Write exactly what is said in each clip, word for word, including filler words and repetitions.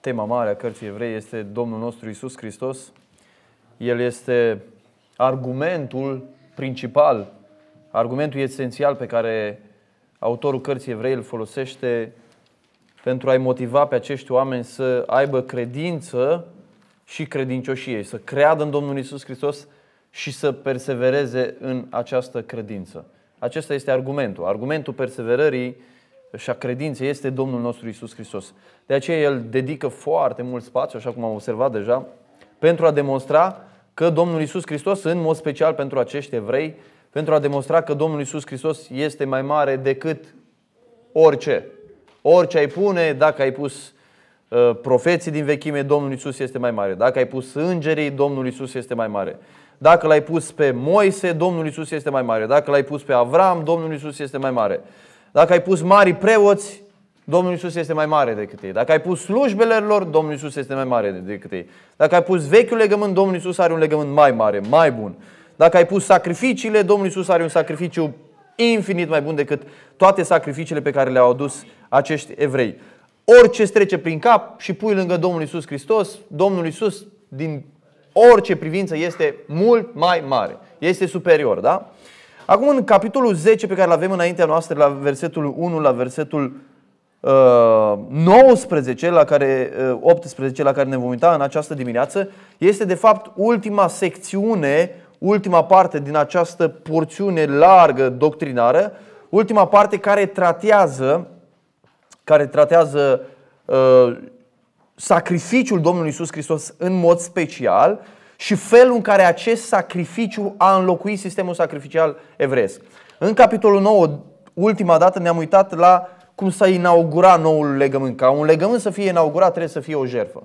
tema mare a cărții Evrei este Domnul nostru Iisus Hristos. El este argumentul principal, argumentul esențial pe care autorul cărții Evrei îl folosește pentru a-i motiva pe acești oameni să aibă credință și credincioșie, să creadă în Domnul Iisus Hristos și să persevereze în această credință. Acesta este argumentul. Argumentul perseverării și a credinței este Domnul nostru Iisus Hristos. De aceea el dedică foarte mult spațiu, așa cum am observat deja, pentru a demonstra că Domnul Iisus Hristos, în mod special pentru acești evrei, pentru a demonstra că Domnul Iisus Hristos este mai mare decât orice. Orice ai pune, dacă ai pus uh, profeții din vechime, Domnul Iisus este mai mare. Dacă ai pus îngerii, Domnul Iisus este mai mare. Dacă l-ai pus pe Moise, Domnul Iisus este mai mare. Dacă l-ai pus pe Avram, Domnul Iisus este mai mare. Dacă ai pus mari preoți, Domnul Iisus este mai mare decât ei. Dacă ai pus slujbele lor, Domnul Iisus este mai mare decât ei. Dacă ai pus vechiul legământ, Domnul Iisus are un legământ mai mare, mai bun. Dacă ai pus sacrificiile, Domnul Iisus are un sacrificiu infinit mai bun decât toate sacrificiile pe care le-au adus acești evrei. Orice îți trece prin cap și pui lângă Domnul Iisus Hristos, Domnul Iisus din orice privință este mult mai mare. Este superior, da? Acum în capitolul zece pe care îl avem înaintea noastră, la versetul unu, la versetul uh, nouăsprezece, la care, uh, optsprezece, la care ne vom uita în această dimineață, este de fapt ultima secțiune, ultima parte din această porțiune largă doctrinară, ultima parte care tratează, care tratează uh, sacrificiul Domnului Iisus Hristos în mod special și felul în care acest sacrificiu a înlocuit sistemul sacrificial evreiesc. În capitolul nouă, ultima dată, ne-am uitat la cum s-a inaugurat noul legământ. Ca un legământ să fie inaugurat, trebuie să fie o jertfă.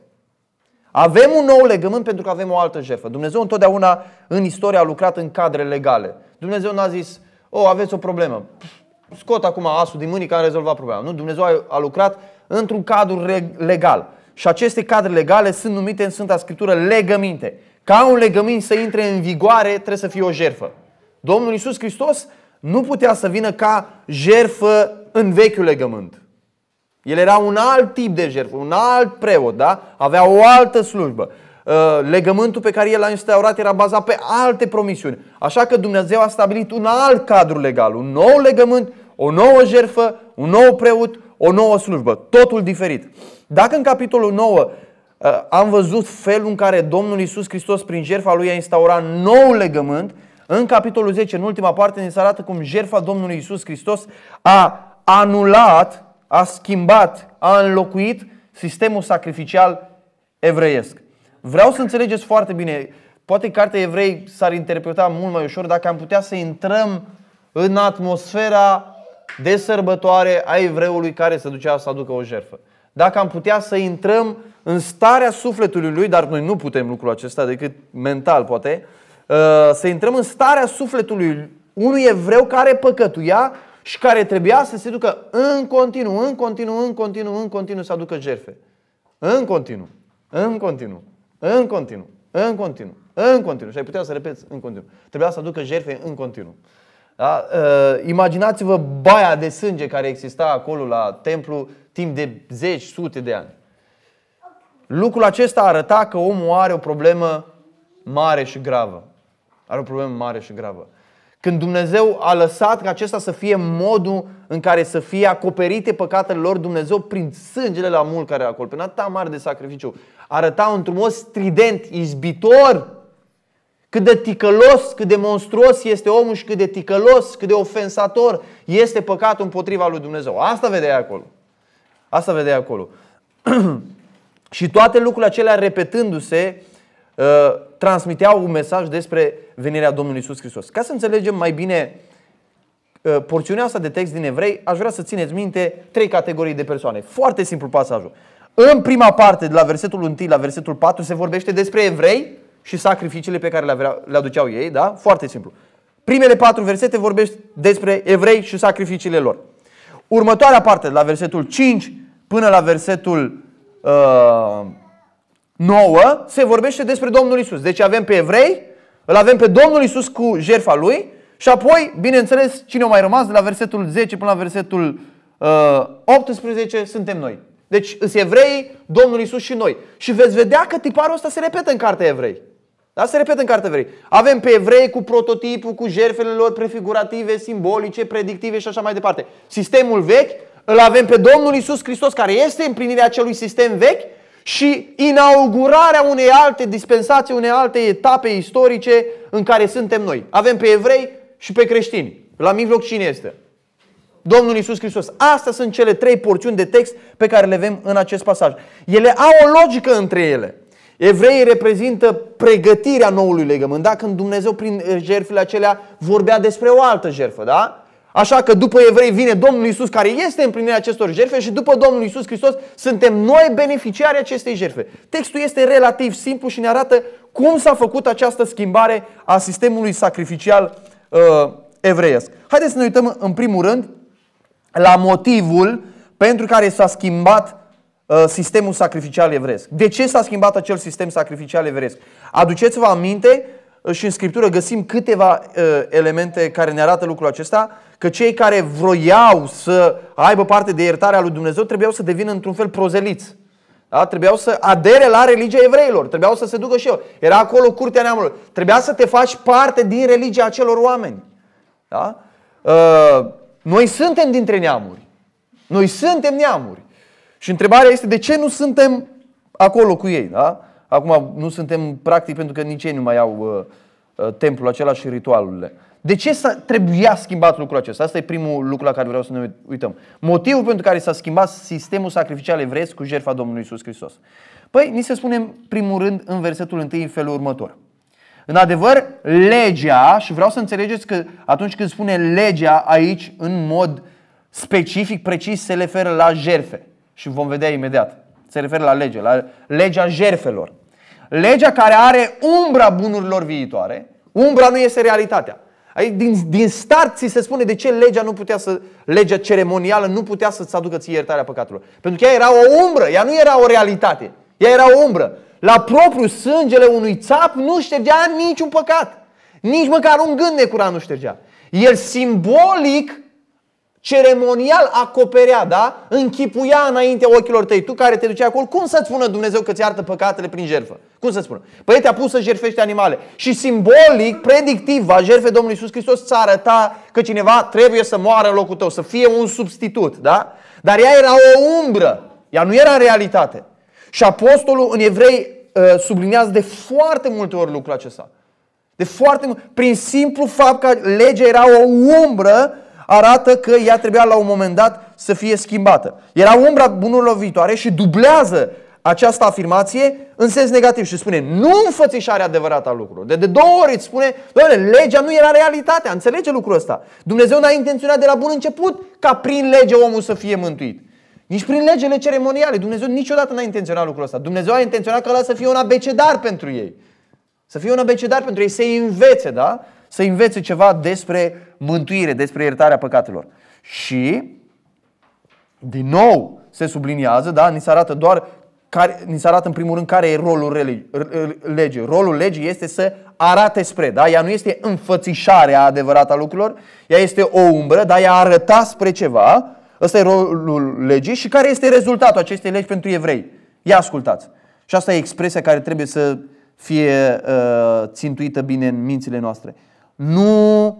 Avem un nou legământ pentru că avem o altă jertfă. Dumnezeu întotdeauna în istorie a lucrat în cadre legale. Dumnezeu n-a zis, o, aveți o problemă, scot acum asul din mâini care a rezolvat problema. Nu, Dumnezeu a lucrat într-un cadru legal. Și aceste cadre legale sunt numite în Sfânta Scriptură legăminte. Ca un legământ să intre în vigoare, trebuie să fie o jertfă. Domnul Iisus Hristos nu putea să vină ca jertfă în vechiul legământ. El era un alt tip de jertfă, un alt preot, da? Avea o altă slujbă. Legământul pe care el l-a instaurat era bazat pe alte promisiuni. Așa că Dumnezeu a stabilit un alt cadru legal, un nou legământ, o nouă jertfă, un nou preot, o nouă slujbă, totul diferit. Dacă în capitolul nouă am văzut felul în care Domnul Iisus Hristos prin jertfa Lui a instaurat nou legământ, în capitolul zece, în ultima parte, ne se arată cum jertfa Domnului Iisus Hristos a anulat, a schimbat, a înlocuit sistemul sacrificial evreiesc. Vreau să înțelegeți foarte bine, poate cartea Evrei s-ar interpreta mult mai ușor dacă am putea să intrăm în atmosfera de sărbătoare a evreului care se ducea să aducă o jertfă. Dacă am putea să intrăm în starea sufletului lui, dar noi nu putem lucrul acesta decât mental poate, să intrăm în starea sufletului unui evreu care păcătuia și care trebuia să se ducă în continuu, în continuu, în continuu, în continuu să aducă jertfe. În continuu, în continuu, în continuu, în continuu, în continuu. Și ai putea să repeți în continuu. Trebuia să aducă jertfe în continuu. Da? Uh, imaginați-vă baia de sânge care exista acolo la templu timp de zeci, sute de ani. Lucrul acesta arăta că omul are o problemă mare și gravă. Are o problemă mare și gravă. Când Dumnezeu a lăsat ca acesta să fie modul în care să fie acoperite păcatele lor, Dumnezeu prin sângele la mult care era acolo, prin atâta mare de sacrificiu, arăta într-un mod strident, izbitor, cât de ticălos, cât de monstruos este omul și cât de ticălos, cât de ofensator este păcatul împotriva lui Dumnezeu. Asta vedeai acolo. Asta vedeai acolo. Și toate lucrurile acelea repetându-se uh, transmiteau un mesaj despre venirea Domnului Iisus Hristos. Ca să înțelegem mai bine uh, porțiunea asta de text din Evrei, aș vrea să țineți minte trei categorii de persoane. Foarte simplu pasajul. În prima parte, de la versetul unu la versetul patru, se vorbește despre evrei și sacrificiile pe care le aduceau ei, da? Foarte simplu. Primele patru versete vorbește despre evrei și sacrificiile lor. Următoarea parte, de la versetul cinci până la versetul uh, nouă, se vorbește despre Domnul Iisus. Deci avem pe evrei, îl avem pe Domnul Iisus cu jertfa Lui și apoi, bineînțeles, cine a mai rămas de la versetul zece până la versetul uh, optsprezece, suntem noi. Deci îs evrei, Domnul Iisus și noi. Și veți vedea că tiparul ăsta se repetă în cartea Evrei. Da? Se repetă în cartea Evrei. Avem pe evrei cu prototipul, cu jertfele lor prefigurative, simbolice, predictive și așa mai departe. Sistemul vechi, îl avem pe Domnul Iisus Hristos, care este împlinirea acelui sistem vechi, și inaugurarea unei alte dispensații, unei alte etape istorice în care suntem noi. Avem pe evrei și pe creștini. La mijloc cine este? Domnul Iisus Hristos. Astea sunt cele trei porțiuni de text pe care le avem în acest pasaj. Ele au o logică între ele. Evreii reprezintă pregătirea noului legământ, da? Când Dumnezeu prin jertfele acelea vorbea despre o altă jertfă, da? Așa că după evrei vine Domnul Iisus, care este împlinirea acestor jertfe, și după Domnul Iisus Hristos suntem noi beneficiari acestei jertfe. Textul este relativ simplu și ne arată cum s-a făcut această schimbare a sistemului sacrificial uh, evreiesc. Haideți să ne uităm în primul rând la motivul pentru care s-a schimbat uh, sistemul sacrificial evreiesc. De ce s-a schimbat acel sistem sacrificial evreiesc? Aduceți-vă aminte, și în Scriptură găsim câteva uh, elemente care ne arată lucrul acesta, că cei care vroiau să aibă parte de iertarea lui Dumnezeu trebuiau să devină într-un fel prozeliți. Da? Trebuiau să adere la religia evreilor, trebuiau să se ducă și eu. Era acolo curtea neamurilor. Trebuia să te faci parte din religia acelor oameni. Da? Uh, noi suntem dintre neamuri. Noi suntem neamuri. Și întrebarea este de ce nu suntem acolo cu ei. Da? Acum nu suntem practic pentru că nici ei nu mai au uh, uh, templul acela și ritualurile. De ce trebuia schimbat lucrul acesta? Asta e primul lucru la care vreau să ne uităm. Motivul pentru care s-a schimbat sistemul sacrificial evreiesc cu jertfa Domnului Iisus Hristos. Păi, ni se spune în primul rând în versetul întâi în felul următor. În adevăr, legea, și vreau să înțelegeți că atunci când spune legea aici, în mod specific, precis, se referă la jertfe. Și vom vedea imediat. Se referă la lege, la legea jertfelor. Legea care are umbra bunurilor viitoare. Umbra nu este realitatea. Din, din start ți se spune de ce legea nu putea să, legea ceremonială nu putea să-ți aducă ție iertarea păcatelor. Pentru că ea era o umbră, ea nu era o realitate. Ea era o umbră. La propriu sângele unui țap nu ștergea niciun păcat. Nici măcar un gând necurat nu ștergea. El simbolic, ceremonial acoperea, da? Închipuia înaintea ochilor tăi. Tu care te duceai acolo, cum să-ți spună Dumnezeu că ți iartă păcatele prin jertfă? Cum să-ți spună? Păi te-a pus să jertfești animale. Și simbolic, predictiv, va jertfe Domnului Iisus Hristos ți arăta că cineva trebuie să moară în locul tău, să fie un substitut, da? Dar ea era o umbră. Ea nu era în realitate. Și apostolul în Evrei subliniază de foarte multe ori lucrul acesta. De foarte mult. Prin simplu fapt că legea era o umbră, arată că ea trebuia la un moment dat să fie schimbată. Era umbra bunurilor viitoare și dublează această afirmație în sens negativ și spune nu înfățișarea adevărată a lucrurilor. De, de două ori îți spune, doamne, legea nu era realitatea, înțelege lucrul ăsta. Dumnezeu n-a intenționat de la bun început ca prin lege omul să fie mântuit. Nici prin legile ceremoniale. Dumnezeu niciodată n-a intenționat lucrul ăsta. Dumnezeu a intenționat ca ăla să fie un abecedar pentru ei. Să fie un abecedar pentru ei, să învețe, da? Să învețe ceva despre mântuire, despre iertarea păcatelor. Și, din nou, se subliniază, da? Ni se arată doar, care, ni se arată în primul rând care e rolul legii. Rolul legii este să arate spre, da? Ea nu este înfățișarea adevărată a lucrurilor, ea este o umbră, dar ea arăta spre ceva. Ăsta e rolul legii și care este rezultatul acestei legi pentru evrei. Ia ascultați. Și asta e expresia care trebuie să fie uh, țintuită bine în mințile noastre. Nu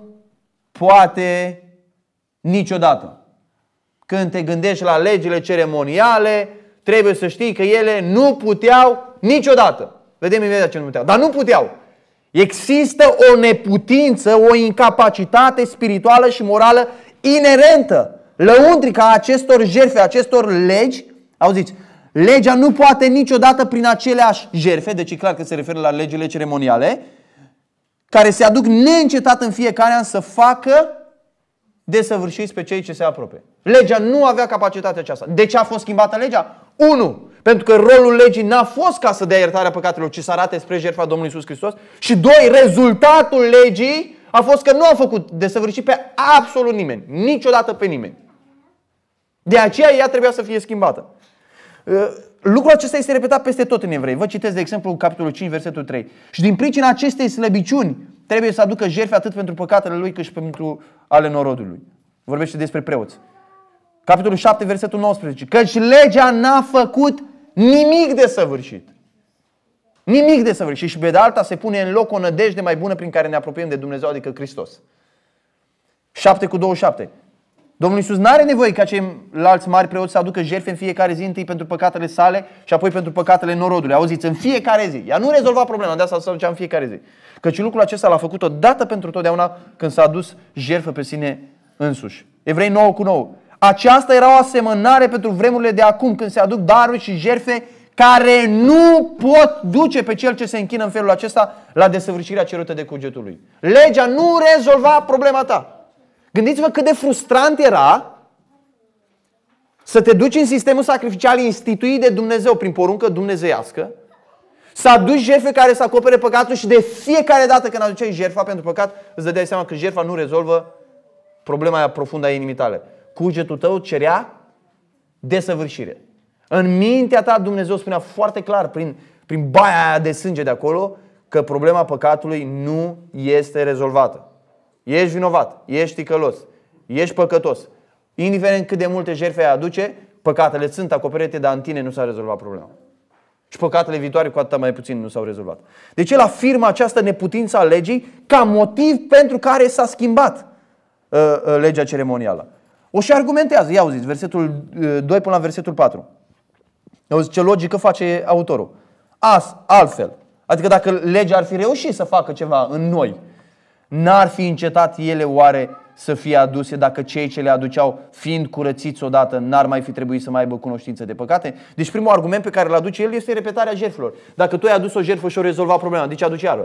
poate niciodată. Când te gândești la legile ceremoniale, trebuie să știi că ele nu puteau niciodată. Vedem imediat ce nu puteau. Dar nu puteau. Există o neputință, o incapacitate spirituală și morală inerentă, lăuntrică a acestor jertfe, acestor legi. Auziți, legea nu poate niciodată prin aceleași jertfe, deci e clar că se referă la legile ceremoniale, care se aduc neîncetat în fiecare an să facă desăvârșiți pe cei ce se apropie. Legea nu avea capacitatea aceasta. De ce a fost schimbată legea? Unu, pentru că rolul legii n-a fost ca să dea iertarea păcatelor, ci să arate spre jertfa Domnului Iisus Hristos. Și doi, rezultatul legii a fost că nu a făcut desăvârșit pe absolut nimeni. Niciodată pe nimeni. De aceea ea trebuia să fie schimbată. Lucrul acesta este repetat peste tot în Evrei. Vă citesc de exemplu capitolul cinci, versetul trei. Și din pricina acestei slăbiciuni trebuie să aducă jertfe atât pentru păcatele lui cât și pentru ale norodului. Vorbește despre preoți. Capitolul șapte, versetul nouăsprezece. Căci legea n-a făcut nimic de săvârșit. Nimic de săvârșit. Și pe de alta se pune în loc o nădejde mai bună prin care ne apropiem de Dumnezeu, adică Hristos. șapte cu douăzeci și șapte. Domnul Iisus n-are nevoie ca ceilalți mari preoți să aducă jertfe în fiecare zi, întâi pentru păcatele sale și apoi pentru păcatele norodului. Auziți, în fiecare zi. Ea nu rezolva problema, de asta se aducea în fiecare zi. Căci lucrul acesta l-a făcut odată pentru totdeauna când s-a adus jertfă pe sine însuși. Evrei nouă cu nouă. Aceasta era o asemănare pentru vremurile de acum, când se aduc daruri și jertfe care nu pot duce pe cel ce se închină în felul acesta la desăvârșirea cerută de cugetul lui. Legea nu rezolva problema ta. Gândiți-vă cât de frustrant era să te duci în sistemul sacrificial instituit de Dumnezeu prin poruncă dumnezeiască, să aduci jertfe care să acopere păcatul și de fiecare dată când aduceai jertfa pentru păcat, îți dădeai seama că jertfa nu rezolvă problema aia profundă a inimii tale. Cugetul tău cerea desăvârșire. În mintea ta Dumnezeu spunea foarte clar prin, prin baia aia de sânge de acolo că problema păcatului nu este rezolvată. Ești vinovat, ești ticălos, ești păcătos. Indiferent cât de multe jertfe ai aduce, păcatele sunt acoperite, dar în tine nu s-a rezolvat problema. Și păcatele viitoare cu atât mai puțin nu s-au rezolvat. Deci el afirmă această neputință a legii ca motiv pentru care s-a schimbat uh, uh, legea ceremonială. O și argumentează. Ia auziți, versetul uh, doi până la versetul patru. Auziți ce logică face autorul. As, altfel. Adică dacă legea ar fi reușit să facă ceva în noi, n-ar fi încetat ele oare să fie aduse dacă cei ce le aduceau, fiind curățiți odată, n-ar mai fi trebuit să mai aibă cunoștință de păcate? Deci primul argument pe care îl aduce el este repetarea jertfelor. Dacă tu ai adus o jertfă și o rezolva problema, de ce aduci iară?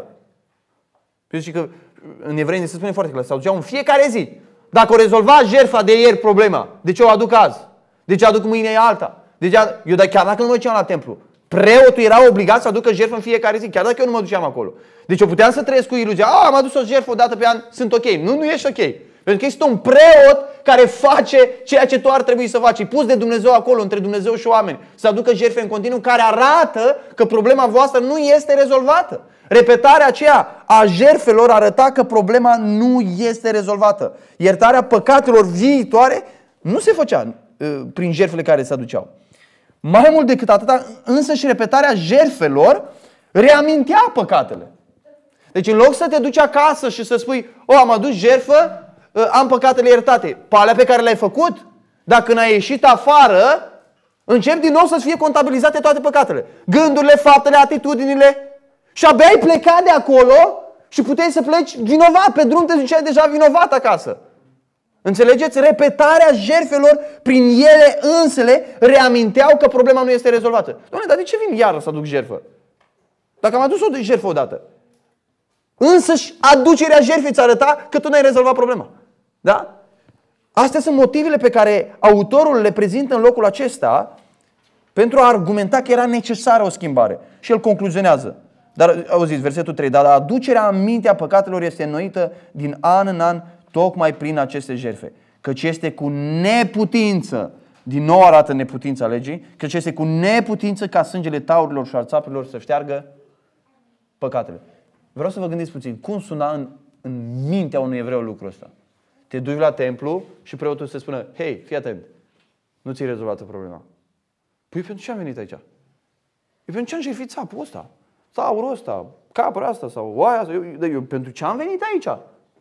Zice că în Evrei se spune foarte clar, se aduceau în fiecare zi. Dacă o rezolva jertfa de ieri problema, de ce o aduc azi? De ce aduc mâine alta? De ce ad... Eu chiar dacă nu mă duceam la templu, preotul era obligat să aducă jertfă în fiecare zi, chiar dacă eu nu mă duceam acolo. Deci eu puteam să trăiesc cu iluzia, a, am adus o jertfă o dată pe an, sunt ok. Nu, nu ești ok. Pentru că este un preot care face ceea ce tu ar trebui să faci. E pus de Dumnezeu acolo, între Dumnezeu și oameni, să aducă jertfe în continuu, care arată că problema voastră nu este rezolvată. Repetarea aceea a jertfelor arăta că problema nu este rezolvată. Iertarea păcatelor viitoare nu se făcea uh, prin jertfele care se aduceau. Mai mult decât atâta, însă și repetarea jertfelor reamintea păcatele. Deci în loc să te duci acasă și să spui, o, am adus jertfă, am păcatele iertate. Pe alea pe care le-ai făcut, dacă când ai ieșit afară, încep din nou să-ți fie contabilizate toate păcatele. Gândurile, faptele, atitudinile. Și abia ai plecat de acolo și puteai să pleci vinovat. Pe drum te duceai deja vinovat acasă. Înțelegeți? Repetarea jertfelor prin ele însele reaminteau că problema nu este rezolvată. Doamne, dar de ce vin iară să aduc jertfă? Dacă am adus o jertfă odată. Însăși aducerea jertfei îți arăta că tu n-ai rezolvat problema. Da? Astea sunt motivele pe care autorul le prezintă în locul acesta pentru a argumenta că era necesară o schimbare. Și el concluzionează. Dar auziți, versetul trei. Dar aducerea în mintea păcatelor este înnoită din an în an tocmai prin aceste jertfe. Căci este cu neputință, din nou arată neputința legii, căci este cu neputință ca sângele taurilor și al țapilor să șteargă păcatele. Vreau să vă gândiți puțin, cum suna în, în mintea unui evreu lucrul ăsta? Te duci la templu și preotul se spune, hei, fii atent, nu ți-ai rezolvat problema. Păi pentru ce am venit aici? Eu pentru ce am jertfit țapul ăsta? Taurul ăsta, capra asta sau oaia asta? Eu, eu, pentru ce am venit aici?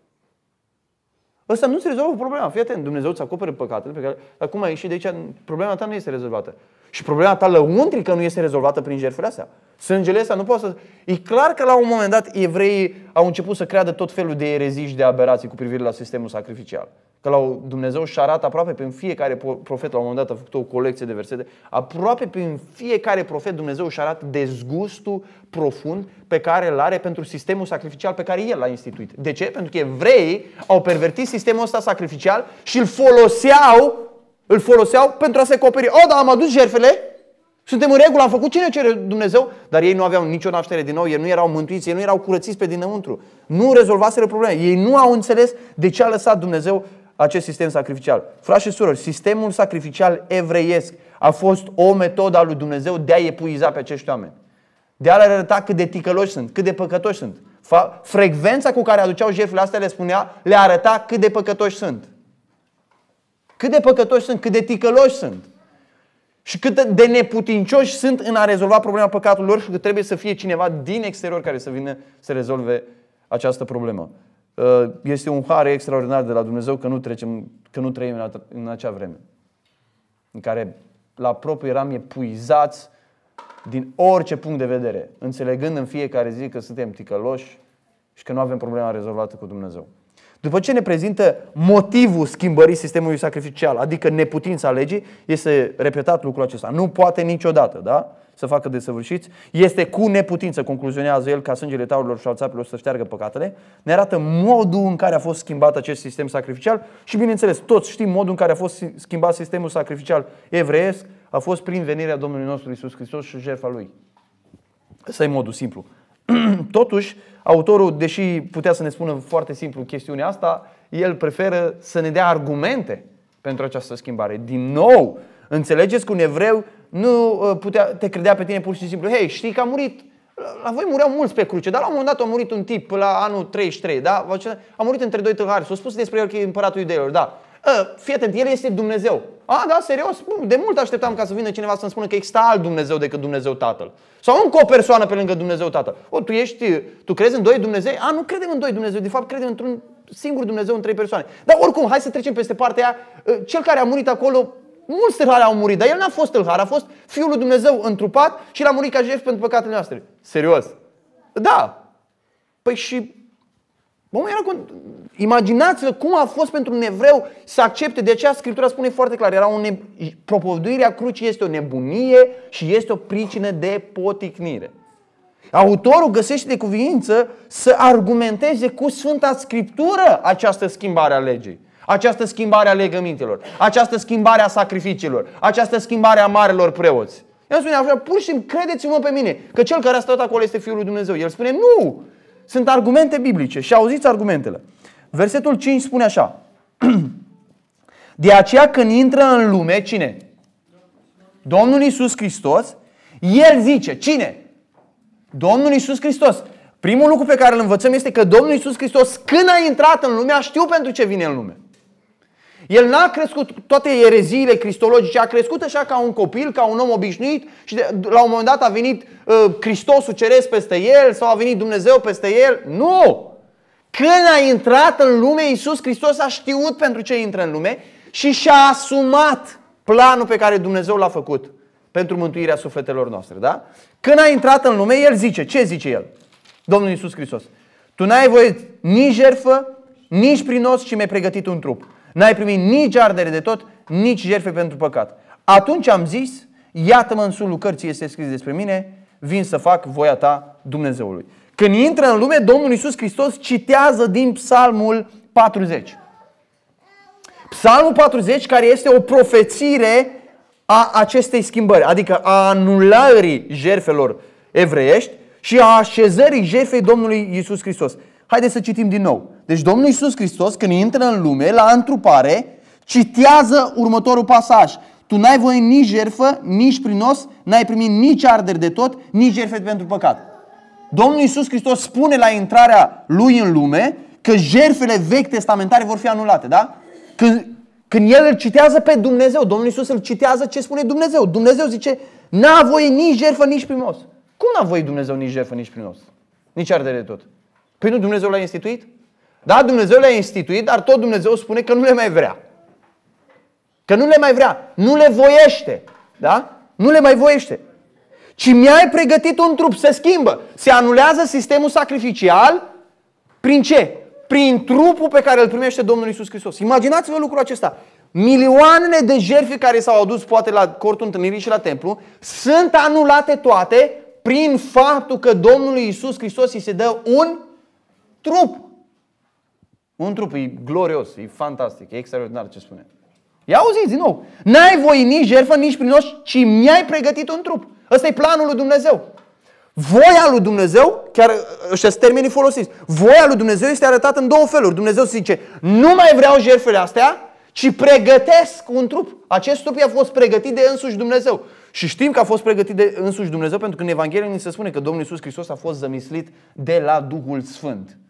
Ăsta nu-ți rezolvă problema. Fii atent, Dumnezeu îți acoperă păcatele pe care acum ai ieșit de aici, problema ta nu este rezolvată. Și problema ta lăuntrică nu este rezolvată prin jertfele astea. Sângele ăsta nu poate să... E clar că la un moment dat evreii au început să creadă tot felul de erezii și de aberații cu privire la sistemul sacrificial. Că la Dumnezeu și arată aproape prin fiecare profet, la un moment dat a făcut o colecție de versete, aproape prin fiecare profet Dumnezeu și arată dezgustul profund pe care îl are pentru sistemul sacrificial pe care El l-a instituit. De ce? Pentru că evreii au pervertit sistemul ăsta sacrificial și îl foloseau, îl foloseau pentru a se acoperi. O, dar am adus jertfele, suntem în regulă, am făcut cine cere Dumnezeu, dar ei nu aveau nicio naștere din nou, ei nu erau mântuiți, ei nu erau curățiți pe dinăuntru. Nu rezolvaseră probleme. Ei nu au înțeles de ce a lăsat Dumnezeu acest sistem sacrificial. Frați și surori, sistemul sacrificial evreiesc a fost o metodă a lui Dumnezeu de a epuiza pe acești oameni. De a le arăta cât de ticăloși sunt, cât de păcătoși sunt. Frecvența cu care aduceau jertfele astea le spunea, le arăta cât de păcătoși sunt. Cât de păcătoși sunt, cât de ticăloși sunt. Și cât de neputincioși sunt în a rezolva problema păcatului lor și că trebuie să fie cineva din exterior care să vină să rezolve această problemă. Este un har extraordinar de la Dumnezeu că nu, trecem, că nu trăim în acea vreme în care la propriu eram epuizați din orice punct de vedere, înțelegând în fiecare zi că suntem ticăloși și că nu avem problema rezolvată cu Dumnezeu. După ce ne prezintă motivul schimbării sistemului sacrificial, adică neputința legii, este repetat lucrul acesta. Nu poate niciodată, da? Să facă desăvârșiți. Este cu neputință, concluzionează el, ca sângele taurilor și al țapilor să șteargă păcatele. Ne arată modul în care a fost schimbat acest sistem sacrificial și, bineînțeles, toți știm modul în care a fost schimbat sistemul sacrificial evreiesc, a fost prin venirea Domnului nostru Iisus Hristos și jertfa Lui. Ăsta e modul simplu. Totuși, autorul, deși putea să ne spună foarte simplu chestiunea asta, el preferă să ne dea argumente pentru această schimbare. Din nou, înțelegeți că un evreu nu putea, te credea pe tine pur și simplu. Hei, știi că a murit, la voi mureau mulți pe cruce, dar la un moment dat a murit un tip la anul treizeci și trei, da? A murit între doi tâlhari, s-a spus despre el că e împăratul iudeilor, da. Fii atent, el este Dumnezeu. A, da, serios? De mult așteptam ca să vină cineva să-mi spună că există alt Dumnezeu decât Dumnezeu Tatăl. Sau încă o persoană pe lângă Dumnezeu Tatăl. O, tu ești, tu crezi în doi Dumnezei? A, nu credem în doi Dumnezeu, de fapt credem într-un singur Dumnezeu în trei persoane. Dar oricum, hai să trecem peste partea aia. Cel care a murit acolo, mulți tâlhari au murit, dar el n-a fost tâlhar, a fost Fiul lui Dumnezeu întrupat și l-a murit ca jertfă pentru păcatele noastre. Serios? Da. Păi și imaginați-vă cum a fost pentru un evreu să accepte, de aceea Scriptura spune foarte clar, era o ne... propovăduirea crucii este o nebunie și este o pricină de poticnire. Autorul găsește de cuviință să argumenteze cu Sfânta Scriptură această schimbare a legii, această schimbare a legămintelor, această schimbare a sacrificiilor, această schimbare a marelor preoți. El spune așa, pur și simplu, credeți-mă pe mine, că cel care a stat acolo este Fiul lui Dumnezeu. El spune, nu! Sunt argumente biblice și auziți argumentele. Versetul cinci spune așa. De aceea când intră în lume, cine? Domnul Iisus Hristos, El zice, cine? Domnul Iisus Hristos. Primul lucru pe care îl învățăm este că Domnul Iisus Hristos, când a intrat în lume, a știut pentru ce vine în lume. El n-a crescut toate ereziile cristologice, a crescut așa ca un copil, ca un om obișnuit și de, la un moment dat a venit uh, Hristosul ceresc peste el sau a venit Dumnezeu peste el. Nu! Când a intrat în lume, Iisus Hristos a știut pentru ce intră în lume și și-a asumat planul pe care Dumnezeu l-a făcut pentru mântuirea sufletelor noastre. Da? Când a intrat în lume, El zice, ce zice El? Domnul Iisus Hristos. Tu n-ai voie nici jertfă, nici prinos, ci mi-ai pregătit un trup. N-ai primit nici ardere de tot, nici jertfe pentru păcat. Atunci am zis, iată-mă în sulul cărții este scris despre mine, vin să fac voia ta, Dumnezeului. Când intră în lume, Domnul Iisus Hristos citează din Psalmul patruzeci. Psalmul patruzeci care este o profețire a acestei schimbări, adică a anulării jertfelor evreiești și a așezării jertfei Domnului Iisus Hristos. Haideți să citim din nou. Deci Domnul Iisus Hristos, când intră în lume, la întrupare, citează următorul pasaj. Tu n-ai voie nici jertfă, nici prinos, n-ai primit nici arderi de tot, nici jertfe pentru păcat. Domnul Iisus Hristos spune la intrarea Lui în lume că jertfele vechi testamentare vor fi anulate. Da? Când, când El îl citează pe Dumnezeu, Domnul Iisus îl citează ce spune Dumnezeu. Dumnezeu zice, n-a voie nici jertfă, nici prinos. Cum n-a voie Dumnezeu nici jertfă, nici prinos? Nici ardere de tot. Păi nu Dumnezeu l-a instituit? Da, Dumnezeu le-a instituit, dar tot Dumnezeu spune că nu le mai vrea. Că nu le mai vrea. Nu le voiește. Da? Nu le mai voiește. Ci mi-ai pregătit un trup. Se schimbă. Se anulează sistemul sacrificial. Prin ce? Prin trupul pe care îl primește Domnul Iisus Hristos. Imaginați-vă lucrul acesta. Milioanele de jertfe care s-au adus poate la cortul întâlnirii și la templu sunt anulate toate prin faptul că Domnului Iisus Hristos îi se dă un trup. Un trup, e glorios, e fantastic, e extraordinar ce spune. Ia auziți din nou. N-ai voie nici jertfă, nici prinos, ci mi-ai pregătit un trup. Ăsta e planul lui Dumnezeu. Voia lui Dumnezeu, chiar ăștia sunt termenii folosiți, voia lui Dumnezeu este arătată în două feluri. Dumnezeu zice, nu mai vreau jertfele astea, ci pregătesc un trup. Acest trup i-a fost pregătit de însuși Dumnezeu. Și știm că a fost pregătit de însuși Dumnezeu pentru că în Evanghelie ni se spune că Domnul Iisus Hristos a fost zămislit de la Duhul Sfânt.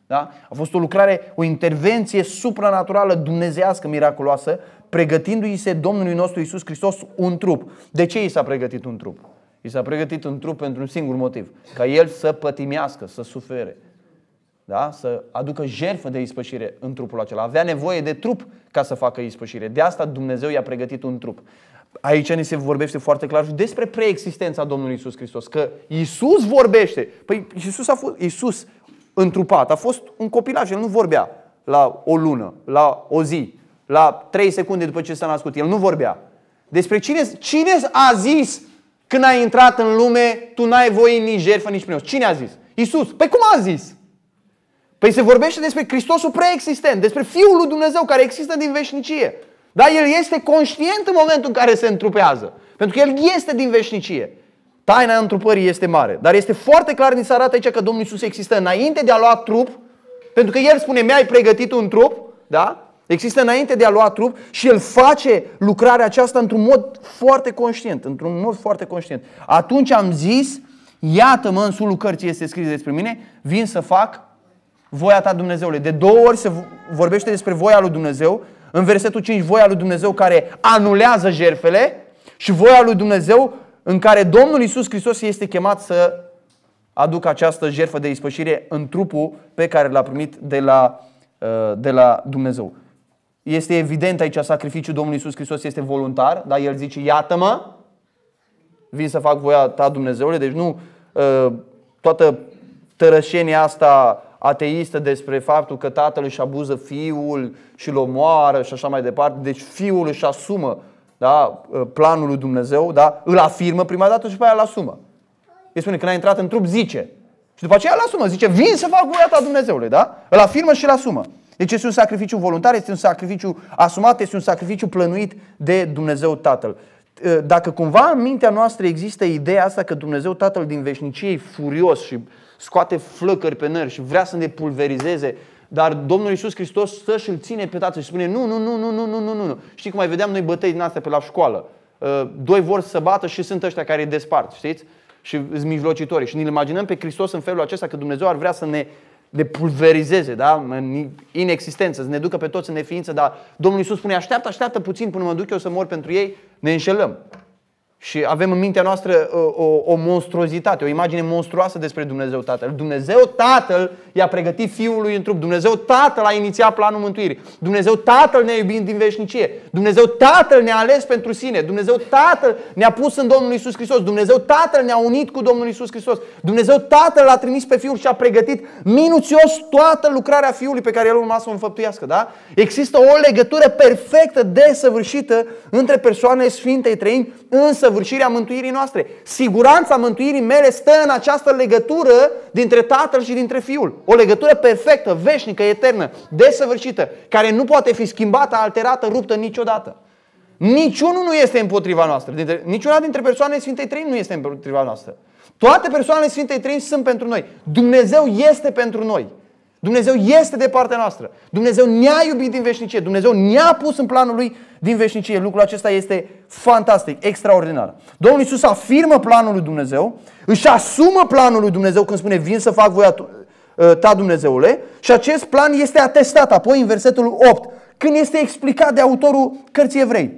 Da? A fost o lucrare, o intervenție supranaturală, dumnezeiască, miraculoasă, pregătindu-i se Domnului nostru Iisus Hristos un trup. De ce i s-a pregătit un trup? I s-a pregătit un trup pentru un singur motiv. Ca El să pătimească, să sufere. Da? Să aducă jertfă de ispășire în trupul acela. Avea nevoie de trup ca să facă ispășire. De asta Dumnezeu i-a pregătit un trup. Aici ne se vorbește foarte clar despre preexistența Domnului Iisus Hristos. Că Iisus vorbește. Păi Iisus a fost Iisus întrupat. A fost un copilaș. El nu vorbea la o lună, la o zi, la trei secunde după ce s-a născut. El nu vorbea. Despre cine, cine a zis când ai intrat în lume, tu n-ai voie nici jertfă, nici prinos? Cine a zis? Iisus. Păi cum a zis? Păi se vorbește despre Hristosul preexistent, despre Fiul lui Dumnezeu care există din veșnicie. Dar El este conștient în momentul în care se întrupează. Pentru că El este din veșnicie. Taina întrupării este mare. Dar este foarte clar, ni se arată aici că Domnul Iisus există înainte de a lua trup. Pentru că El spune, mi-ai pregătit un trup. Da? Există înainte de a lua trup și El face lucrarea aceasta într-un mod foarte conștient. Într-un mod foarte conștient. Atunci am zis, iată-mă, în sulul cărții este scris despre mine, vin să fac voia ta, Dumnezeule. De două ori se vorbește despre voia lui Dumnezeu. În versetul cinci, voia lui Dumnezeu care anulează jertfele și voia lui Dumnezeu în care Domnul Iisus Hristos este chemat să aducă această jertfă de ispășire în trupul pe care l-a primit de la, de la Dumnezeu. Este evident aici, sacrificiul Domnului Iisus Hristos este voluntar, dar El zice, iată-mă, vin să fac voia ta, Dumnezeule. Deci nu toată tărășenia asta ateistă despre faptul că tatăl își abuză fiul și îl omoară și așa mai departe. Deci fiul își asumă, da, planul lui Dumnezeu, da, îl afirmă prima dată și după aia îl asumă. El spune, când a intrat în trup, zice. Și după aceea îl asumă, zice, vin să fac voia ta, Dumnezeule, da? Îl afirmă și îl asumă. Deci este un sacrificiu voluntar, este un sacrificiu asumat, este un sacrificiu plănuit de Dumnezeu Tatăl. Dacă cumva în mintea noastră există ideea asta că Dumnezeu Tatăl din veșnicie e furios și scoate flăcări pe nări și vrea să ne pulverizeze, dar Domnul Iisus Hristos stă și îl ține pe Tatăl și spune nu, nu, nu, nu, nu, nu, nu, nu. Știi cum mai vedeam noi bătăi din astea pe la școală? Doi vor să bată și sunt ăștia care îi despart, știți? Și sunt mijlocitorii. Și ne imaginăm pe Hristos în felul acesta că Dumnezeu ar vrea să ne de pulverizeze, da? În inexistență, să ne ducă pe toți în neființă, dar Domnul Iisus spune așteaptă, așteaptă puțin până mă duc eu să mor pentru ei, ne înșelăm. Și avem în mintea noastră o, o, o monstruozitate, o imagine monstruoasă despre Dumnezeu Tatăl. Dumnezeu Tatăl i-a pregătit Fiul lui în trup. Dumnezeu Tatăl a inițiat planul mântuirii. Dumnezeu Tatăl ne-a iubit din veșnicie. Dumnezeu Tatăl ne-a ales pentru sine. Dumnezeu Tatăl ne-a pus în Domnul Iisus Hristos. Dumnezeu Tatăl ne-a unit cu Domnul Iisus Hristos. Dumnezeu Tatăl l-a trimis pe Fiul și a pregătit minuțios toată lucrarea Fiului pe care El urma să o înfăptuiască. Da? Există o legătură perfectă, desăvârșită între persoanele Sfintei Treimi în săvârșirea mântuirii noastre. Siguranța mântuirii mele stă în această legătură dintre Tatăl și dintre Fiul. O legătură perfectă, veșnică, eternă, desăvârșită, care nu poate fi schimbată, alterată, ruptă niciodată. Niciunul nu este împotriva noastră. Dintre, niciuna dintre persoanele Sfintei Treimi nu este împotriva noastră. Toate persoanele Sfintei Treimi sunt pentru noi. Dumnezeu este pentru noi. Dumnezeu este de partea noastră. Dumnezeu ne-a iubit din veșnicie. Dumnezeu ne-a pus în planul Lui din veșnicie. Lucrul acesta este fantastic, extraordinar. Domnul Iisus afirmă planul lui Dumnezeu, își asumă planul lui Dumnezeu când spune vin să fac voia ta, Dumnezeule, și acest plan este atestat apoi în versetul opt, când este explicat de autorul cărții Evrei.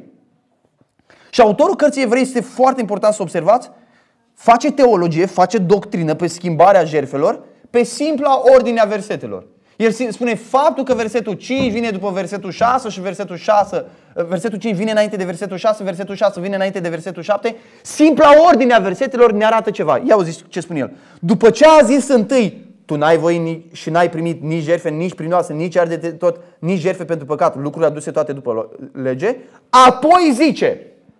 Și autorul cărții Evrei, este foarte important să observați, face teologie, face doctrină pe schimbarea jertfelor, pe simpla ordine a versetelor. El spune faptul că versetul cinci vine după versetul șase și versetul șase, versetul cinci vine înainte de versetul șase, versetul șase vine înainte de versetul șapte. Simpla ordine a versetelor ne arată ceva. Ia auziți ce spune el. După ce a zis întâi, tu n-ai voie și n-ai primit nici jertfe, nici prinoase, nici arde de tot, nici jertfe pentru păcat, lucruri aduse toate după lege, apoi zice.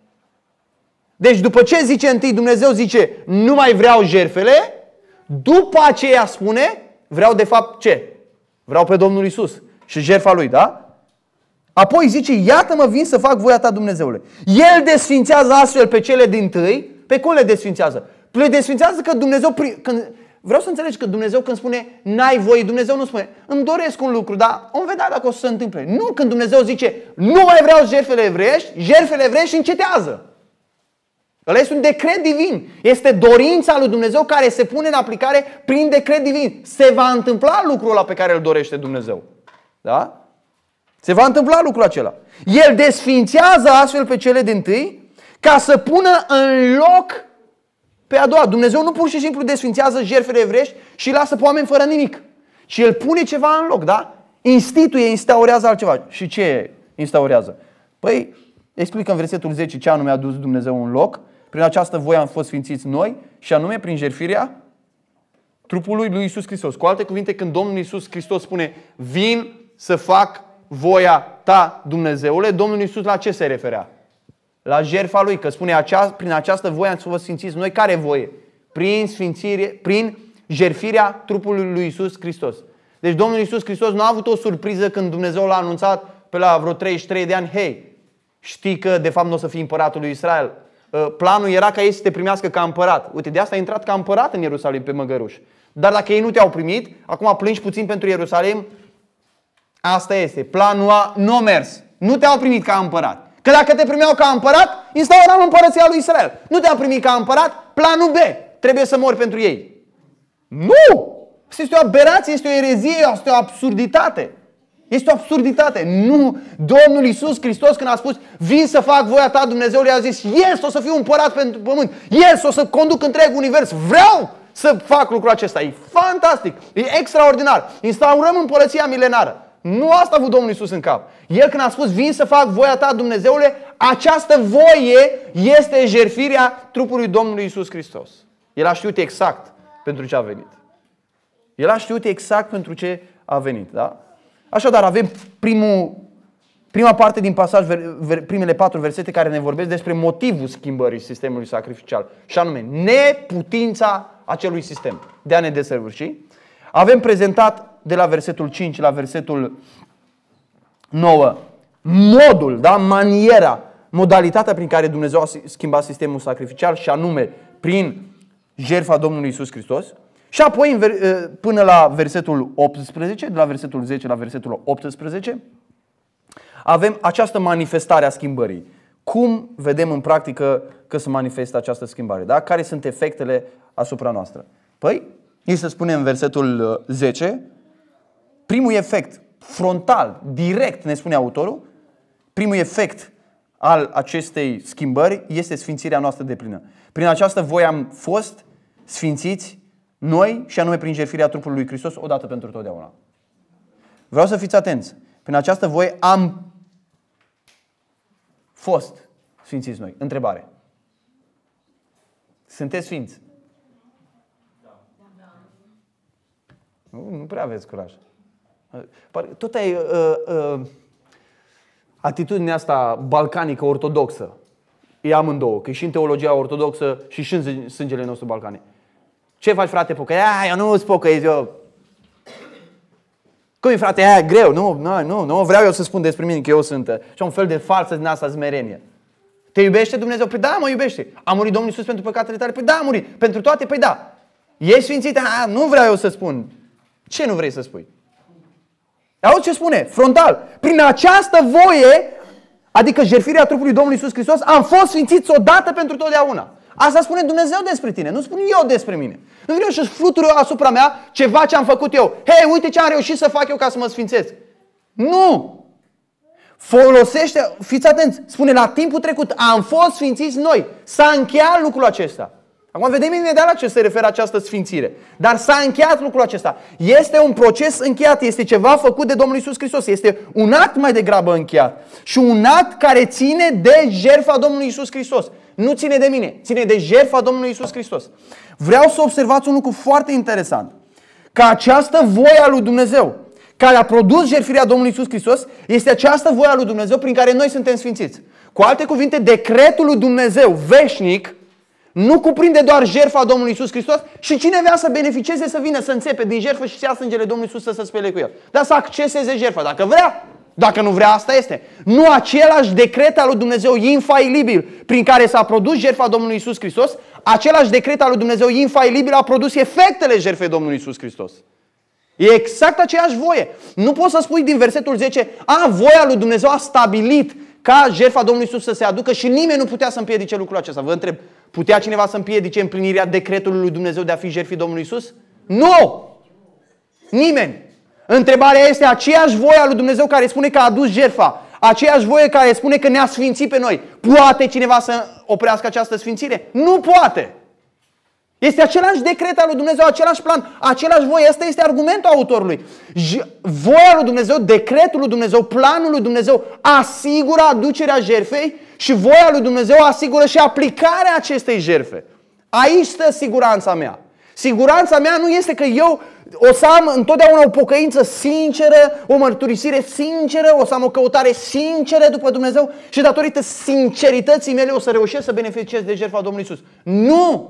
Deci după ce zice întâi, Dumnezeu zice, nu mai vreau jertfele, după aceea spune, vreau de fapt ce? Vreau pe Domnul Iisus și jertfa Lui, da? Apoi zice, iată-mă vin să fac voia ta, Dumnezeule. El desfințează astfel pe cele dintâi. Pe cum le desfințează? Le desfințează că Dumnezeu, când, vreau să înțelegi că Dumnezeu când spune n-ai voie, Dumnezeu nu spune îmi doresc un lucru, dar vom vedea dacă o să se întâmple. Nu, când Dumnezeu zice nu mai vreau jertfele evreiești, jertfele evreiești încetează. Ăla este un decret divin. Este dorința lui Dumnezeu care se pune în aplicare prin decret divin. Se va întâmpla lucrul ăla pe care îl dorește Dumnezeu. Da? Se va întâmpla lucrul acela. El desfințează astfel pe cele dintâi ca să pună în loc pe a doua. Dumnezeu nu pur și simplu desfințează jertfele evreiești și lasă pe oameni fără nimic. Și El pune ceva în loc, da? Instituie, instaurează altceva. Și ce instaurează? Păi, explică în versetul zece ce anume a dus Dumnezeu în loc. Prin această voie am fost sfințiți noi și anume prin jertfirea trupului lui Iisus Hristos. Cu alte cuvinte, când Domnul Iisus Hristos spune vin să fac voia ta, Dumnezeule, Domnul Iisus la ce se referea? La jertfa lui, că spune acea, prin această voie am fost sfințiți noi. Care voie? Prin sfințire, prin jertfirea trupului lui Iisus Hristos. Deci Domnul Iisus Hristos nu a avut o surpriză când Dumnezeu l-a anunțat pe la vreo treizeci și trei de ani, hei, știi că de fapt nu o să fii împăratul lui Israel. Planul era ca ei să te primească ca împărat. Uite, de asta a intrat ca împărat în Ierusalim pe măgăruș. Dar dacă ei nu te-au primit, acum plângi puțin pentru Ierusalim. Asta este. Planul A nu a mers. Nu te-au primit ca împărat. Că dacă te primeau ca împărat, instauram împărăția lui Israel. Nu te-au primit ca împărat, planul B. Trebuie să mori pentru ei. Nu! Este o aberație, este o erezie, este o absurditate. Este o absurditate. Nu! Domnul Iisus Hristos, când a spus vin să fac voia ta, Dumnezeu le-a zis yes, o să fiu împărat pentru pământ. Yes, o să conduc întreg univers. Vreau să fac lucrul acesta. E fantastic. E extraordinar. Instaurăm împărăția milenară. Nu asta a avut Domnul Iisus în cap. El când a spus vin să fac voia ta, Dumnezeule, această voie este jertfirea trupului Domnului Iisus Hristos. El a știut exact pentru ce a venit. El a știut exact pentru ce a venit. Da? Așadar, avem primul, prima parte din pasaj, primele patru versete care ne vorbesc despre motivul schimbării sistemului sacrificial. Și anume, neputința acelui sistem de a ne desăvârși. Avem prezentat de la versetul cinci la versetul nouă modul, da? Maniera, modalitatea prin care Dumnezeu a schimbat sistemul sacrificial și anume prin jertfa Domnului Iisus Hristos. Și apoi până la versetul optsprezece, de la versetul zece la versetul optsprezece, avem această manifestare a schimbării. Cum vedem în practică că se manifestă această schimbare? Da? Care sunt efectele asupra noastră? Păi, ei se spune în versetul zece, primul efect frontal, direct, ne spune autorul, primul efect al acestei schimbări este sfințirea noastră deplină. Prin această voie am fost sfințiți noi și anume prin jertfirea trupului lui Hristos odată pentru totdeauna. Vreau să fiți atenți. Prin această voie am fost sfințiți noi. Întrebare. Sunteți sfinți? Nu, nu prea aveți curaj. Tot ai uh, uh, atitudinea asta balcanică, ortodoxă. E amândouă, că e și în teologia ortodoxă și și în sângele nostru balcanic. Ce faci, frate, pocăi? Aia, eu nu îți pocăiesc, eu. Cum e, frate? Aia, greu. Nu, nu, nu, nu vreau eu să spun despre mine că eu sunt. Și un fel de falsă din asta smerenie. Te iubește Dumnezeu? Păi da, mă iubește. A murit Domnul Iisus pentru păcatele tale? Păi da, a murit. Pentru toate? Păi da. Ești sfințit? A, nu vreau eu să spun. Ce nu vrei să spui? Auzi ce spune? Frontal. Prin această voie, adică jertfirea trupului Domnului Iisus Hristos, am fost sfințiți odată pentru totdeauna. Asta spune Dumnezeu despre tine, nu spun eu despre mine. Nu vreau să flutur eu asupra mea ceva ce am făcut eu. Hei, uite ce am reușit să fac eu ca să mă sfințesc. Nu! Folosește, fiți atenți, spune la timpul trecut, am fost sfințiți noi. S-a încheiat lucrul acesta. Acum vedem imediat la ce se referă această sfințire. Dar s-a încheiat lucrul acesta. Este un proces încheiat, este ceva făcut de Domnul Iisus Hristos. Este un act mai degrabă încheiat. Și un act care ține de jertfa Domnului Iisus Hristos. Nu ține de mine, ține de jertfa Domnului Iisus Hristos. Vreau să observați un lucru foarte interesant. Că această voie a lui Dumnezeu, care a produs jertfirea Domnului Iisus Hristos, este această voie a lui Dumnezeu prin care noi suntem sfințiți. Cu alte cuvinte, decretul lui Dumnezeu veșnic nu cuprinde doar jertfa Domnului Iisus Hristos și cine vrea să beneficieze să vină să înțepe din jertfă și să ia sângele Domnului Iisus să se spele cu el. Dar să acceseze jertfa, dacă vrea. Dacă nu vrea, asta este. Nu același decret al lui Dumnezeu infailibil prin care s-a produs jertfa Domnului Iisus Hristos, același decret al lui Dumnezeu infailibil a produs efectele jertfei Domnului Iisus Hristos. E exact aceeași voie. Nu poți să spui din versetul zece, a, voia lui Dumnezeu a stabilit ca jertfa Domnului Iisus să se aducă și nimeni nu putea să împiedice lucrul acesta. Vă întreb, putea cineva să împiedice împlinirea decretului lui Dumnezeu de a fi jertfii Domnului Iisus? Nu! Nimeni! Întrebarea este aceeași voie a lui Dumnezeu care spune că a adus jertfa, aceeași voie care spune că ne-a sfințit pe noi. Poate cineva să oprească această sfințire? Nu poate! Este același decret al lui Dumnezeu, același plan, același voie. Asta este argumentul autorului. Voia lui Dumnezeu, decretul lui Dumnezeu, planul lui Dumnezeu asigură aducerea jertfei și voia lui Dumnezeu asigură și aplicarea acestei jertfe. Aici stă siguranța mea. Siguranța mea nu este că eu o să am întotdeauna o pocăință sinceră, o mărturisire sinceră, o să am o căutare sinceră după Dumnezeu și datorită sincerității mele o să reușesc să beneficiez de jertfa Domnului Iisus. Nu!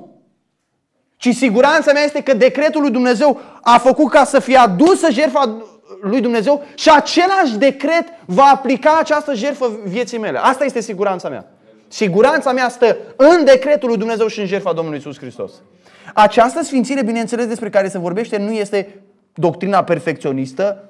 Ci siguranța mea este că decretul lui Dumnezeu a făcut ca să fie adusă jertfa lui Dumnezeu și același decret va aplica această jertfă vieții mele. Asta este siguranța mea. Siguranța mea stă în decretul lui Dumnezeu și în jertfa Domnului Iisus Hristos. Această sfințire, bineînțeles, despre care se vorbește, nu este doctrina perfecționistă,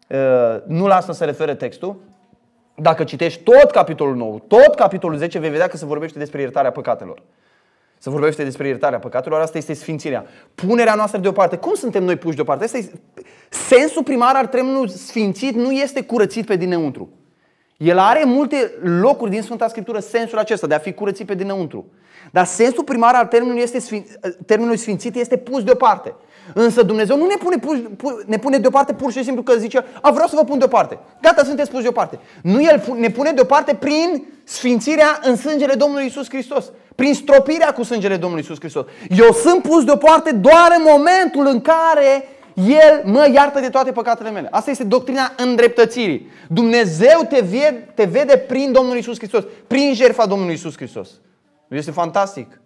nu la asta se referă textul. Dacă citești tot capitolul nouă, tot capitolul zece, vei vedea că se vorbește despre iertarea păcatelor. Se vorbește despre iertarea păcatelor, asta este sfințirea. Punerea noastră deoparte. Cum suntem noi puși deoparte? Asta este... Sensul primar al termenului sfințit nu este curățit pe dinăuntru. El are multe locuri din Sfânta Scriptură sensul acesta de a fi curățit pe dinăuntru. Dar sensul primar al termenului, este sfin... termenului sfințit este pus deoparte. Însă Dumnezeu nu ne pune, pu... ne pune deoparte pur și simplu că zice: a, vreau să vă pun deoparte. Gata, sunteți puși deoparte. Nu, El ne pune deoparte prin sfințirea în sângele Domnului Iisus Hristos. Prin stropirea cu sângele Domnului Iisus Hristos. Eu sunt pus deoparte doar în momentul în care El mă iartă de toate păcatele mele. Asta este doctrina îndreptățirii. Dumnezeu te vede, te vede prin Domnul Iisus Hristos, prin jertfa Domnului Iisus Hristos. Este fantastic.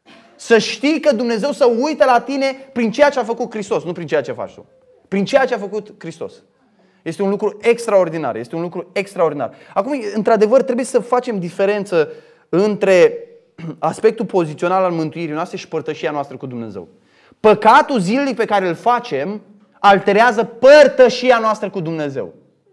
Să știi că Dumnezeu se uită la tine prin ceea ce a făcut Hristos, nu prin ceea ce faci tu. Prin ceea ce a făcut Hristos. Este un lucru extraordinar. Este un lucru extraordinar. Acum, într-adevăr, trebuie să facem diferență între aspectul pozițional al mântuirii noastre și părtășia noastră cu Dumnezeu. Păcatul zilnic pe care îl facem alterează părtășia noastră cu Dumnezeu.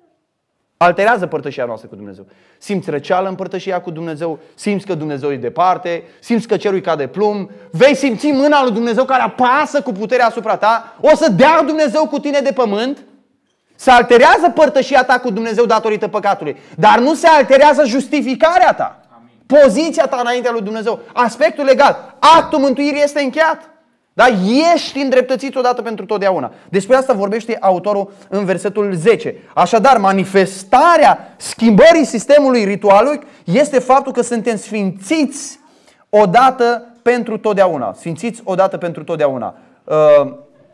Alterează părtășia noastră cu Dumnezeu. Simți răceală în părtășia cu Dumnezeu, simți că Dumnezeu e departe, simți că cerul cade plumb, vei simți mâna lui Dumnezeu care apasă cu puterea asupra ta, o să dea Dumnezeu cu tine de pământ. Se alterează părtășia ta cu Dumnezeu datorită păcatului, dar nu se alterează justificarea ta. Poziția ta înaintea lui Dumnezeu, aspectul legal, actul mântuirii este încheiat. Da? Ești îndreptățit odată pentru totdeauna. Despre asta vorbește autorul în versetul zece. Așadar, manifestarea schimbării sistemului ritualic este faptul că suntem sfințiți odată pentru totdeauna. Sfințiți odată pentru totdeauna. Uh,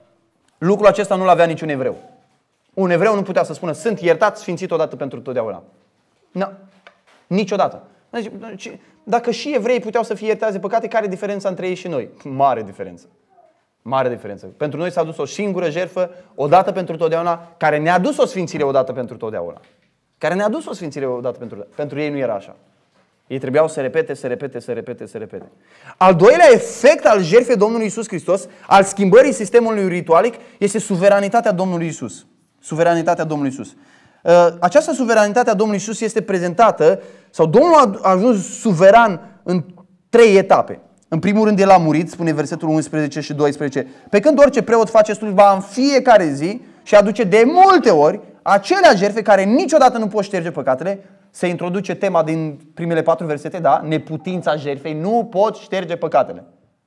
lucrul acesta nu-l avea niciun evreu. Un evreu nu putea să spună: sunt iertat, sfințit odată pentru totdeauna. Nu, niciodată. Deci, dacă și evreii puteau să fie iertați de păcate, care e diferența între ei și noi? Mare diferență. Mare diferență. Pentru noi s-a adus o singură jertfă, odată pentru totdeauna, care ne-a adus o sfințire odată pentru totdeauna. Care ne-a adus o sfințire odată pentru totdeauna. Pentru ei nu era așa. Ei trebuiau să repete, să repete, să repete, să repete. Al doilea efect al jertfei Domnului Iisus Hristos, al schimbării sistemului ritualic, este suveranitatea Domnului Iisus. Suveranitatea Domnului Iisus. Această suveranitate a Domnului Iisus este prezentată, sau Domnul a ajuns suveran în trei etape. În primul rând, El a murit, spune versetul unsprezece și doisprezece, pe când orice preot face slujba în fiecare zi și aduce de multe ori acelea jertfe care niciodată nu pot șterge păcatele. Se introduce tema din primele patru versete, da? Neputința jertfei, nu pot șterge păcatele.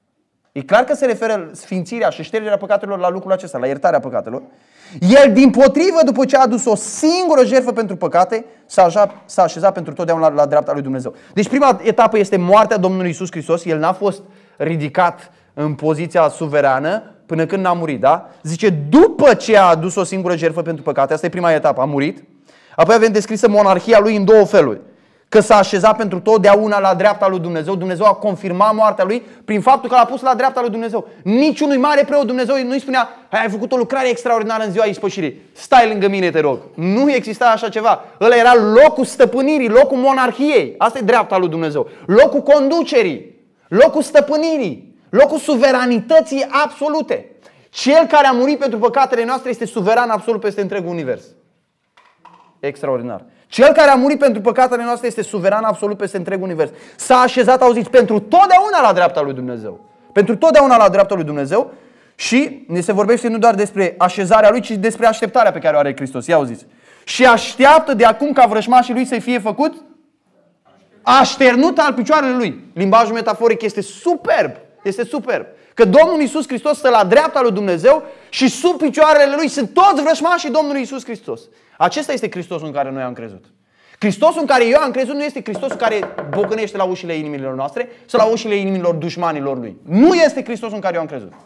E clar că se referă sfințirea și ștergerea păcatelor la lucrul acesta, la iertarea păcatelor. El, dimpotrivă, după ce a adus o singură jertfă pentru păcate, s-a așezat pentru totdeauna la, la dreapta lui Dumnezeu. Deci prima etapă este moartea Domnului Iisus Hristos. El n-a fost ridicat în poziția suverană până când n-a murit, da? Zice, după ce a adus o singură jertfă pentru păcate, asta e prima etapă, a murit. Apoi avem descrisă monarhia lui în două feluri. Că s-a așezat pentru totdeauna la dreapta lui Dumnezeu. Dumnezeu a confirmat moartea lui prin faptul că l-a pus la dreapta lui Dumnezeu. Niciunui mare preot Dumnezeu nu-i spunea: hai, ai făcut o lucrare extraordinară în ziua ispășirii, stai lângă mine, te rog. Nu exista așa ceva. Ăla era locul stăpânirii, locul monarhiei. Asta e dreapta lui Dumnezeu. Locul conducerii, locul stăpânirii, locul suveranității absolute. Cel care a murit pentru păcatele noastre este suveran absolut peste întregul univers. Extraordinar. Cel care a murit pentru păcatele noastre este suveran absolut peste întreg univers. S-a așezat, auziți, pentru totdeauna la dreapta lui Dumnezeu. Pentru totdeauna la dreapta lui Dumnezeu. Și ne se vorbește nu doar despre așezarea lui, ci despre așteptarea pe care o are Hristos. Ia auziți. Și așteaptă de acum ca vrăjmașii lui să fie făcut așternut al picioarelor lui. Limbajul metaforic este superb. Este superb. Că Domnul Iisus Hristos stă la dreapta lui Dumnezeu și sub picioarele lui sunt toți vrăjmașii Domnului Iisus Hristos. Acesta este Hristosul în care noi am crezut. Hristosul în care eu am crezut nu este Hristosul care bocănește la ușile inimilor noastre sau la ușile inimilor dușmanilor lui. Nu este Hristosul în care eu am crezut.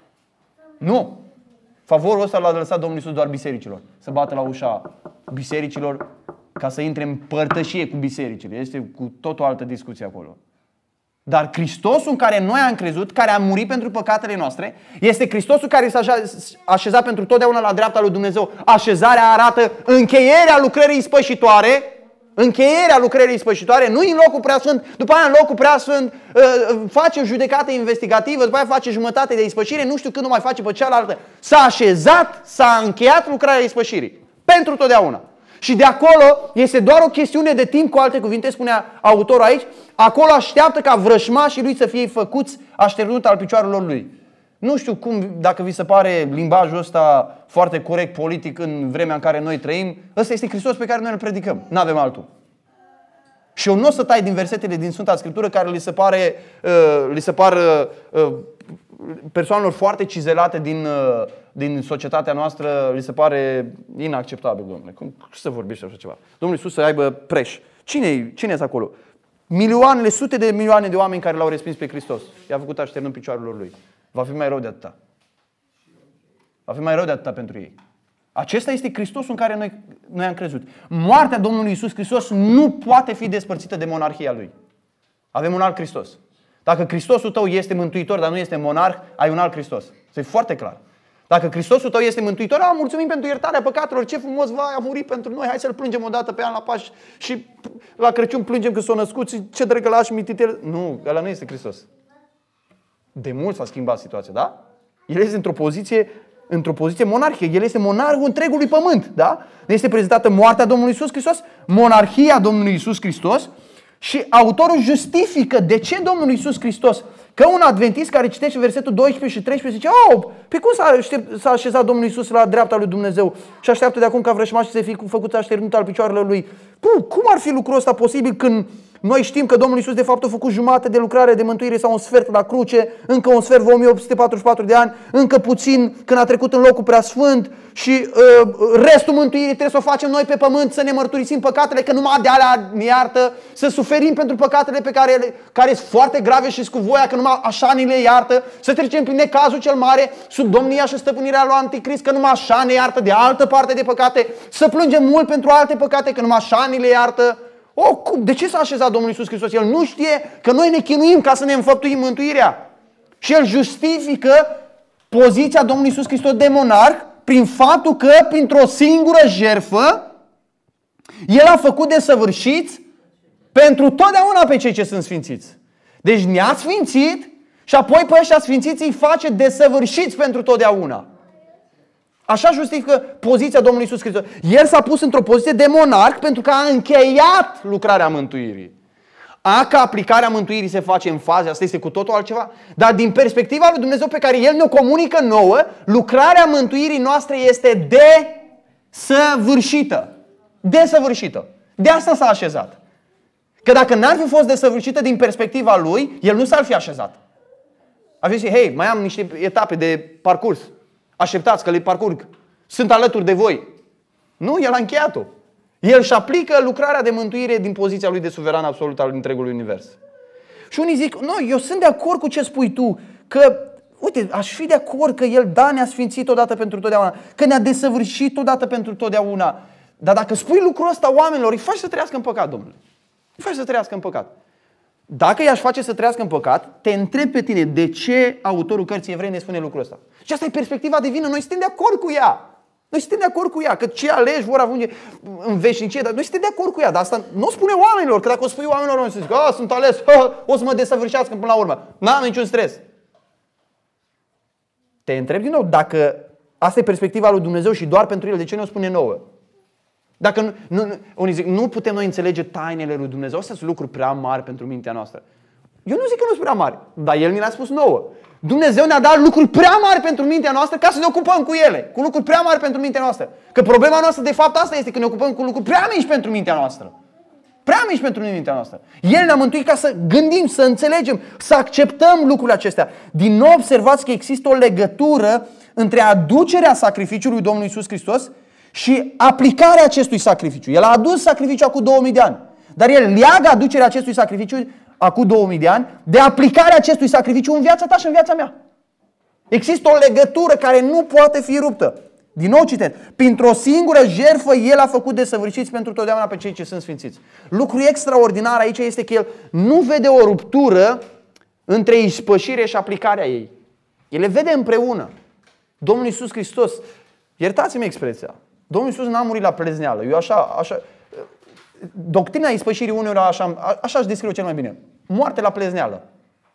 Nu. Favorul ăsta l-a lăsat Domnul Iisus doar bisericilor. Să bată la ușa bisericilor ca să intre în părtășie cu bisericile. Este cu tot o altă discuție acolo. Dar Hristosul în care noi am crezut, care a murit pentru păcatele noastre, este Hristosul care s-a așezat pentru totdeauna la dreapta lui Dumnezeu. Așezarea arată încheierea lucrării ispășitoare, încheierea lucrării ispășitoare, nu în locul preasfânt, după aia în locul preasfânt face o judecată investigativă, după aia face jumătate de ispășire, nu știu când nu mai face pe cealaltă. S-a așezat, s-a încheiat lucrarea ispășirii. Pentru totdeauna. Și de acolo este doar o chestiune de timp, cu alte cuvinte, spunea autorul aici, acolo așteaptă ca vrăjmașii lui să fie făcuți așternut al picioarelor lui. Nu știu cum, dacă vi se pare limbajul ăsta foarte corect politic în vremea în care noi trăim, ăsta este Hristos pe care noi îl predicăm. N-avem altul. Și eu nu o să tai din versetele din Sfânta Scriptură care li se pare, uh, li se par uh, persoanelor foarte cizelate din, uh, din societatea noastră, li se pare inacceptabil, domnule. Cum să vorbești așa ceva? Domnul Iisus să aibă preș. Cine cine e acolo? Milioanele, sute de milioane de oameni care l-au respins pe Hristos. I-a făcut așternând picioarelor lui. Va fi mai rău de atâta. Va fi mai rău de atâta pentru ei. Acesta este Hristosul în care noi, noi am crezut. Moartea Domnului Iisus Hristos nu poate fi despărțită de monarhia Lui. Avem un alt Hristos. Dacă Hristosul tău este mântuitor, dar nu este monarh, ai un alt Hristos. Să e foarte clar. Dacă Hristosul tău este mântuitor, a, mulțumim pentru iertarea păcatelor, ce frumos, vai, a murit pentru noi, hai să-L plângem o dată pe an la Paști și la Crăciun plângem că s-a născut și ce drăgălaș mititel. Nu, ăla nu este Hristos. De mult s-a schimbat situația, da? El este într-o poziție, într-o poziție monarhică. El este monarhul întregului pământ, da? Ne este prezentată moartea Domnului Iisus Hristos, monarhia Domnului Iisus Hristos și autorul justifică de ce Domnul Iisus Hristos. Că un adventist care citește versetul doisprezece și treisprezece zice, oh, pe cum s-a, s-a așezat Domnul Iisus la dreapta lui Dumnezeu și așteaptă de acum ca vrăjmașii să fie făcuți așternut al picioarelor lui? Puh, cum ar fi lucrul ăsta posibil când noi știm că Domnul Iisus de fapt a făcut jumate de lucrare de mântuire sau un sfert la cruce, încă un sfert vreo o mie opt sute patruzeci și patru de ani, încă puțin când a trecut în locul preasfânt și uh, restul mântuirii trebuie să o facem noi pe pământ, să ne mărturisim păcatele, că numai de alea ne iartă, să suferim pentru păcatele pe care, care sunt foarte grave și cu voia, că numai așa ni le iartă, să trecem prin necazul cel mare, sub domnia și stăpânirea lui Anticrist, că numai așa ne iartă de altă parte de păcate, să plângem mult pentru alte păcate, că numai așa ni le iartă. Oh, cum? De ce s-a așezat Domnul Iisus Hristos? El nu știe că noi ne chinuim ca să ne înfăptuim mântuirea. Și El justifică poziția Domnului Iisus Hristos de monarh prin faptul că, printr-o singură jertfă, El a făcut desăvârșiți pentru totdeauna pe cei ce sunt sfințiți. Deci ne-a sfințit și apoi pe ăștia sfințiți îi face desăvârșiți pentru totdeauna. Așa justifică poziția Domnului Iisus Hristos. El s-a pus într-o poziție de monarh pentru că a încheiat lucrarea mântuirii. A, că aplicarea mântuirii se face în faze, asta este cu totul altceva. Dar din perspectiva lui Dumnezeu pe care El ne-o comunică nouă, lucrarea mântuirii noastre este desăvârșită. Desăvârșită. De asta s-a așezat. Că dacă n-ar fi fost desăvârșită din perspectiva Lui, El nu s-ar fi așezat. Ar fi zis, hei, mai am niște etape de parcurs. Așteptați că le parcurg. Sunt alături de voi. Nu, El a încheiat-o. El își aplică lucrarea de mântuire din poziția Lui de suveran absolut al întregului univers. Și unii zic, nu, eu sunt de acord cu ce spui tu, că, uite, aș fi de acord că El, da, ne-a sfințit odată pentru totdeauna, că ne-a desăvârșit odată pentru totdeauna. Dar dacă spui lucrul ăsta oamenilor, îi faci să trăiască în păcat, domnule. Îi faci să trăiască în păcat. Dacă i-aș face să trăiască în păcat, te întreb pe tine de ce autorul cărții Evrei ne spune lucrul ăsta. Și asta e perspectiva divină, noi suntem de acord cu ea. Noi suntem de acord cu ea, că ce alegi vor ajunge în veșnicie, dar noi suntem de acord cu ea, dar asta nu spune oamenilor, că dacă o spui oamenilor, o să zic, a, sunt ales, ha, o să mă desăvârșească până la urmă. N-am niciun stres. Te întreb din nou, dacă asta e perspectiva lui Dumnezeu și doar pentru El, de ce ne o spune nouă? Dacă nu, nu, unii zic, nu putem noi înțelege tainele lui Dumnezeu. Astea sunt lucruri prea mari pentru mintea noastră. Eu nu zic că nu sunt prea mari, dar El ni le-a spus nouă. Dumnezeu ne-a dat lucruri prea mari pentru mintea noastră ca să ne ocupăm cu ele. Cu lucruri prea mari pentru mintea noastră. Că problema noastră de fapt asta este, că ne ocupăm cu lucruri prea mici pentru mintea noastră. Prea mici pentru mintea noastră. El ne-a mântuit ca să gândim, să înțelegem, să acceptăm lucrurile acestea. Din nou observați că există o legătură între aducerea sacrificiului Domnului Iisus Hristos și aplicarea acestui sacrificiu. El a adus sacrificiul acum două mii de ani. Dar El leagă aducerea acestui sacrificiu acum două mii de ani de aplicarea acestui sacrificiu în viața ta și în viața mea. Există o legătură care nu poate fi ruptă. Din nou citesc. Printr-o singură jertfă El a făcut desăvârșiți pentru totdeauna pe cei ce sunt sfințiți. Lucrul extraordinar aici este că El nu vede o ruptură între ispășire și aplicarea ei. El le vede împreună. Domnul Iisus Hristos, iertați-mi expresia, Domnul Iisus n-a murit la plezneală. Eu așa, așa, doctrina ispășirii uneori așa, așa își descriu cel mai bine. Moarte la plezneală.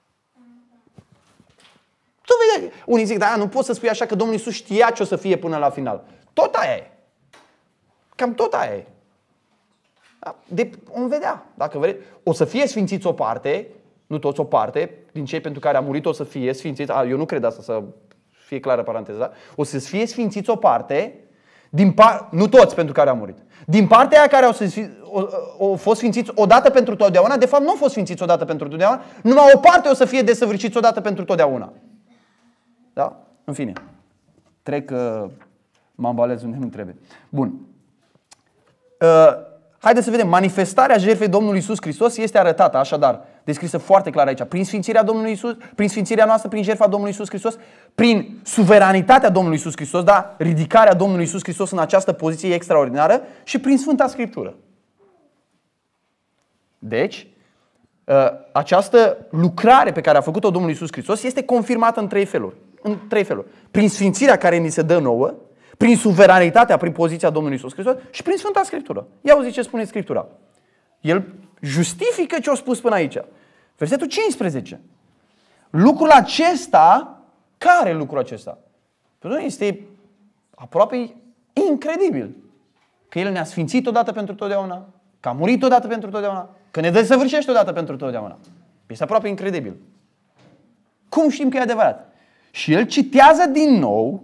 Tu vezi, unii zic, da, nu poți să spui așa că Domnul Iisus știa ce o să fie până la final. Tot aia e. Cam tot aia e. De, vom vedea. Dacă vreți, o să fie sfințiți o parte, nu toți o parte, din cei pentru care a murit o să fie sfințiți. A, eu nu cred asta, să fie clară paranteza. O să fie sfințiți o parte, din par, nu toți pentru care a murit. Din partea aia care au, au, au fost sfințiți odată pentru totdeauna, de fapt nu au fost sfințiți odată pentru totdeauna, numai o parte o să fie desăvârșiți odată pentru totdeauna. Da? În fine. Trec că mă ambalez unde nu trebuie. Bun. Uh, haideți să vedem. Manifestarea jertfei Domnului Iisus Hristos este arătată, așadar, descrisă foarte clar aici, prin sfințirea Domnului Iisus, prin sfințirea noastră, prin jertfa Domnului Iisus Hristos, prin suveranitatea Domnului Iisus Hristos, da? Ridicarea Domnului Iisus Hristos în această poziție extraordinară și prin Sfânta Scriptură. Deci, această lucrare pe care a făcut-o Domnul Iisus Hristos este confirmată în trei feluri. În trei feluri. Prin sfințirea care ni se dă nouă, prin suveranitatea, prin poziția Domnului Iisus Hristos și prin Sfânta Scriptură. Ia auzi ce spune Scriptura. El justifică ce a spus până aici. Versetul cincisprezece. Lucrul acesta, care lucrul acesta? Pentru noi este aproape incredibil. Că El ne-a sfințit odată pentru totdeauna, că a murit odată pentru totdeauna, că ne desăvârșește odată pentru totdeauna. Este aproape incredibil. Cum știm că e adevărat? Și el citează din nou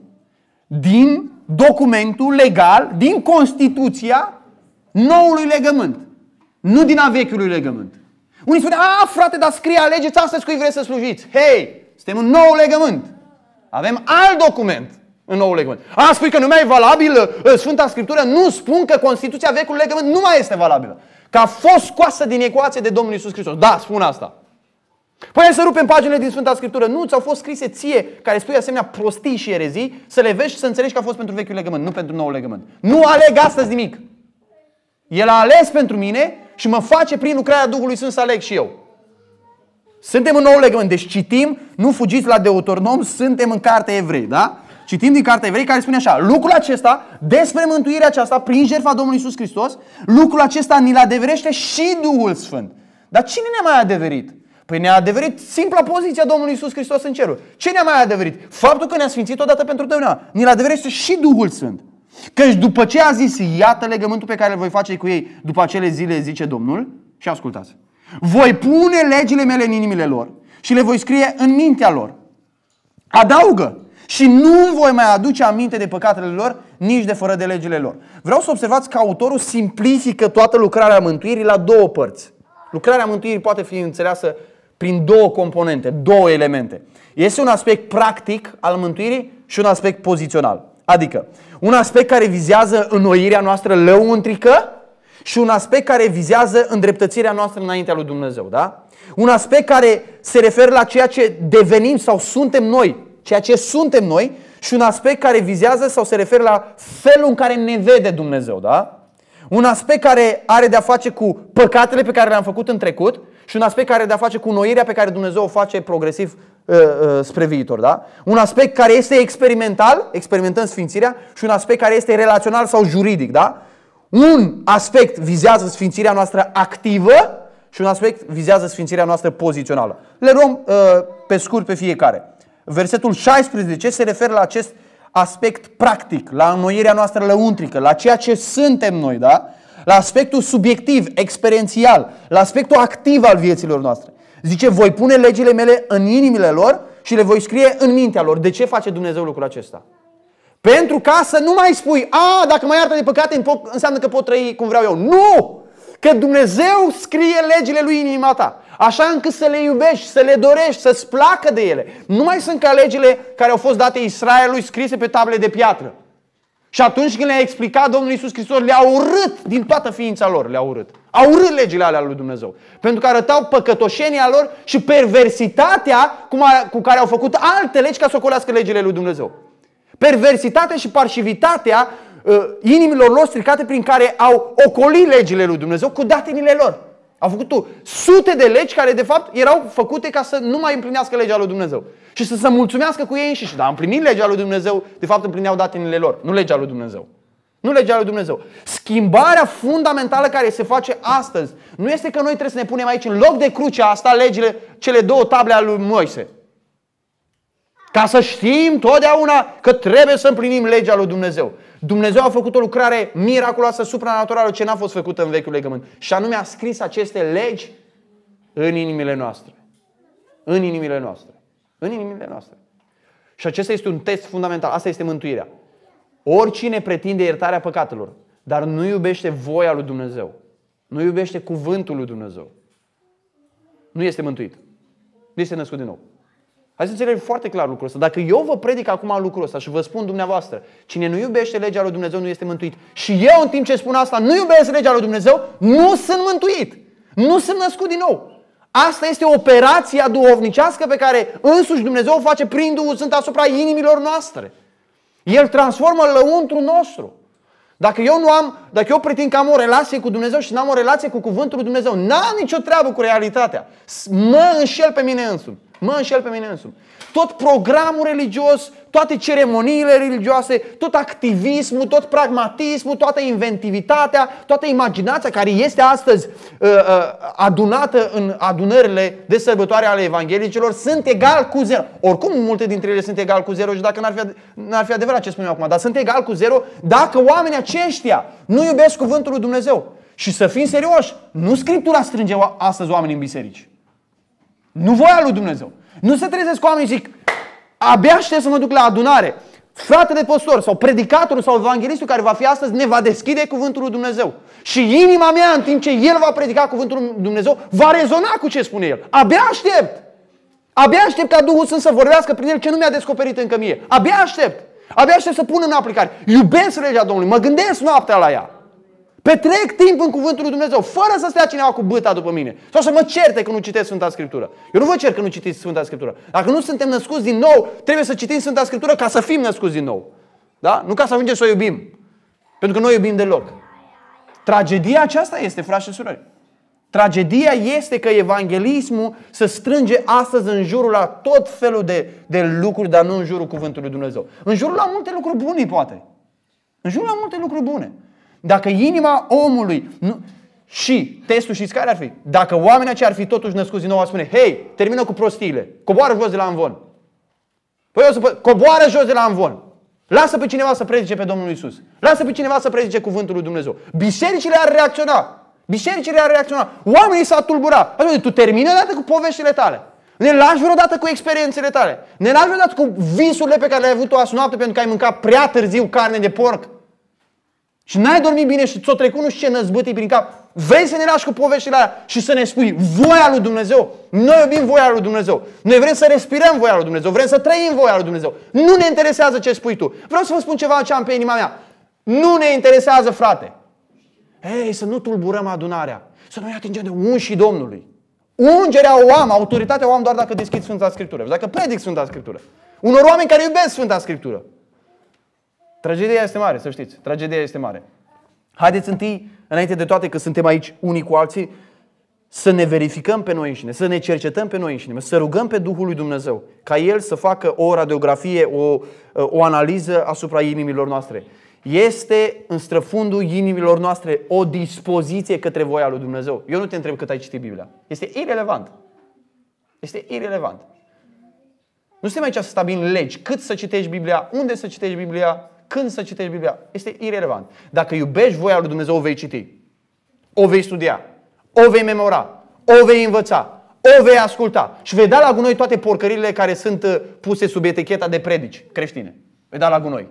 din documentul legal, din Constituția noului legământ. Nu din a vechiului legământ. Unii spune, a, frate, dar scrie, alegeți astăzi cui vreți să slujiți. Hei, suntem în nou legământ. Avem alt document în nou legământ. A, spui că nu mai e valabil Sfânta Scriptură? Nu, spun că Constituția vechiului legământ nu mai este valabilă. Că a fost scoasă din ecuație de Domnul Iisus Hristos. Da, spun asta. Păi să rupem paginile din Sfânta Scriptură. Nu, ți-au fost scrise ție, care spui asemenea prostii și erezii, să le vezi și să înțelegi că a fost pentru vechiul legământ, nu pentru noul legământ. Nu aleg astăzi nimic. El a ales pentru mine și mă face prin lucrarea Duhului Sfânt să aleg și eu. Suntem în noul legământ. Deci citim, nu fugiți la Deuteronom, suntem în Cartea Evrei, da? Citim din Cartea Evrei care spune așa: lucrul acesta, despre mântuirea aceasta prin jertfa Domnului Iisus Hristos, lucrul acesta ni-l adeverește și Duhul Sfânt. Dar cine ne-a mai adeverit? Păi ne-a adeverit simpla poziția Domnului Iisus Hristos în cerul. Ce ne-a mai adeverit? Faptul că ne-a sfințit odată pentru totdeauna. Ni-l adeverește și Duhul Sfânt. Căci după ce a zis, iată legământul pe care îl voi face cu ei după acele zile, zice Domnul, și ascultați: voi pune legile mele în inimile lor și le voi scrie în mintea lor. Adaugă: și nu voi mai aduce aminte de păcatele lor, nici de fără de legile lor. Vreau să observați că autorul simplifică toată lucrarea mântuirii la două părți. Lucrarea mântuirii poate fi înțeleasă prin două componente, două elemente. Este un aspect practic al mântuirii și un aspect pozițional. Adică un aspect care vizează înnoirea noastră lăuntrică și un aspect care vizează îndreptățirea noastră înaintea lui Dumnezeu. Da? Un aspect care se referă la ceea ce devenim sau suntem noi, ceea ce suntem noi, și un aspect care vizează sau se referă la felul în care ne vede Dumnezeu. Da? Un aspect care are de-a face cu păcatele pe care le-am făcut în trecut și un aspect care are de-a face cu înnoirea pe care Dumnezeu o face progresiv uh, uh, spre viitor. Da? Un aspect care este experimental, experimentăm sfințirea, și un aspect care este relațional sau juridic. Da? Un aspect vizează sfințirea noastră activă și un aspect vizează sfințirea noastră pozițională. Le luăm uh, pe scurt pe fiecare. Versetul șaisprezece se referă la acest aspect practic, la înnoirea noastră lăuntrică, la ceea ce suntem noi, da? La aspectul subiectiv, experiențial, la aspectul activ al vieților noastre. Zice, voi pune legile mele în inimile lor și le voi scrie în mintea lor. De ce face Dumnezeu lucrul acesta? Pentru ca să nu mai spui, a, dacă mă iartă de păcate, înseamnă că pot trăi cum vreau eu. Nu! Că Dumnezeu scrie legile Lui în inima ta, așa încât să le iubești, să le dorești, să-ți placă de ele. Nu mai sunt ca legile care au fost date Israelului scrise pe table de piatră. Și atunci când le-a explicat Domnul Iisus Hristos, le-a urât din toată ființa lor, le-a urât. Au urât legile alea lui Dumnezeu. Pentru că arătau păcătoșenia lor și perversitatea cu care au făcut alte legi ca să ocolească legile lui Dumnezeu. Perversitatea și parșivitatea uh, inimilor lor stricate prin care au ocolit legile lui Dumnezeu cu datinile lor. Au făcut sute de legi care de fapt erau făcute ca să nu mai împlinească legea lui Dumnezeu. Și să se mulțumească cu ei înșiși. Dar împlinind legea lui Dumnezeu, de fapt împlineau datinile lor, nu legea lui Dumnezeu. Nu legea lui Dumnezeu. Schimbarea fundamentală care se face astăzi nu este că noi trebuie să ne punem aici în loc de crucea asta legile, cele două table ale lui Moise. Ca să știm totdeauna că trebuie să împlinim legea lui Dumnezeu. Dumnezeu a făcut o lucrare miraculoasă, supranaturală, ce n-a fost făcută în Vechiul Legământ. Și anume a scris aceste legi în inimile noastre. În inimile noastre. În inimile noastre. Și acesta este un test fundamental. Asta este mântuirea. Oricine pretinde iertarea păcatelor, dar nu iubește voia lui Dumnezeu, nu iubește cuvântul lui Dumnezeu, nu este mântuit. Nu este născut din nou. Hai să înțelegem foarte clar lucrul ăsta. Dacă eu vă predic acum lucrul ăsta și vă spun dumneavoastră, cine nu iubește legea lui Dumnezeu nu este mântuit, și eu în timp ce spun asta nu iubesc legea lui Dumnezeu, nu sunt mântuit. Nu sunt născut din nou. Asta este operația duhovnicească pe care însuși Dumnezeu o face prin Duhul Sfânt asupra inimilor noastre. El transformă lăuntru nostru. Dacă eu nu am, dacă eu pretind că am o relație cu Dumnezeu și n-am o relație cu cuvântul lui Dumnezeu, n-am nicio treabă cu realitatea. Mă înșel pe mine însumi. Mă înșel pe mine însumi. Tot programul religios, toate ceremoniile religioase, tot activismul, tot pragmatismul, toată inventivitatea, toată imaginația care este astăzi uh, uh, adunată în adunările de sărbătoare ale evanghelicilor sunt egal cu zero. Oricum multe dintre ele sunt egal cu zero și dacă n-ar fi, n-ar fi adevărat ce spun eu acum, dar sunt egal cu zero dacă oamenii aceștia nu iubesc cuvântul lui Dumnezeu. Și să fim serioși, nu Scriptura strânge astăzi oamenii în biserici. Nu voia lui Dumnezeu. Nu se trezesc oamenii și zic, abia aștept să mă duc la adunare. Fratele păstor sau predicatorul sau evanghelistul care va fi astăzi ne va deschide cuvântul lui Dumnezeu. Și inima mea, în timp ce el va predica cuvântul lui Dumnezeu, va rezona cu ce spune el. Abia aștept. Abia aștept ca Duhul Sfânt să vorbească prin el ce nu mi-a descoperit încă mie. Abia aștept. Abia aștept să pun în aplicare. Iubesc legea Domnului. Mă gândesc noaptea la ea. Petrec timp în cuvântul lui Dumnezeu, fără să stea cineva cu bâta după mine. Sau să mă certe că nu citesc Sfânta Scriptură. Eu nu vă cer că nu citiți Sfânta Scriptură. Dacă nu suntem născuți din nou, trebuie să citim Sfânta Scriptură ca să fim născuți din nou. Da? Nu ca să ajungem să o iubim. Pentru că noi iubim deloc. Tragedia aceasta este, frați și surori. Tragedia este că evanghelismul se strânge astăzi în jurul la tot felul de, de lucruri, dar nu în jurul cuvântului lui Dumnezeu. În jurul la multe lucruri bune, poate. În jurul la multe lucruri bune. Dacă inima omului nu... Și testul știți care ar fi? Dacă oamenii aceia ar fi totuși născuți din nou, ar spune, hei, termină cu prostiile, coboară jos de la amvon. Păi eu să pă... coboară jos de la amvon. Lasă pe cineva să predice pe Domnul Iisus. Lasă pe cineva să predice cuvântul lui Dumnezeu. Bisericile ar reacționa. Bisericile ar reacționa. Oamenii s-ar tulbura. Așa, tu termini odată cu poveștile tale. Ne lași vreodată cu experiențele tale. Ne lași vreodată cu visurile pe care le-ai avut tu azi noapte pentru că ai mâncat prea târziu carne de porc. Și n-ai dormit bine și ți-o trecut nu știu ce năzbâtii prin cap. Vrei să ne lași cu poveștile alea și să ne spui voia lui Dumnezeu? Noi iubim voia lui Dumnezeu. Noi vrem să respirăm voia lui Dumnezeu. Vrem să trăim voia lui Dumnezeu. Nu ne interesează ce spui tu. Vreau să vă spun ceva ce am pe inima mea. Nu ne interesează, frate. Ei, să nu tulburăm adunarea. Să nu-i atingem de unșii Domnului. Ungerea o am, autoritatea o am doar dacă deschid Sfânta Scriptură. Dacă predic Sfânta Scriptură. Unor oameni care iubesc Sfânta Scriptură. Tragedia este mare, să știți. Tragedia este mare. Haideți întâi, înainte de toate că suntem aici unii cu alții, să ne verificăm pe noi înșine, să ne cercetăm pe noi înșine, să rugăm pe Duhul lui Dumnezeu, ca El să facă o radiografie, o, o analiză asupra inimilor noastre. Este în străfundul inimilor noastre o dispoziție către voia lui Dumnezeu. Eu nu te întreb cât ai citit Biblia. Este irelevant. Este irelevant. Nu suntem aici să stabilim legi. Cât să citești Biblia, unde să citești Biblia, când să citești Biblia. Este irelevant. Dacă iubești voia lui Dumnezeu, o vei citi. O vei studia. O vei memora. O vei învăța. O vei asculta. Și vei da la gunoi toate porcările care sunt puse sub eticheta de predici creștine. Vei da la gunoi.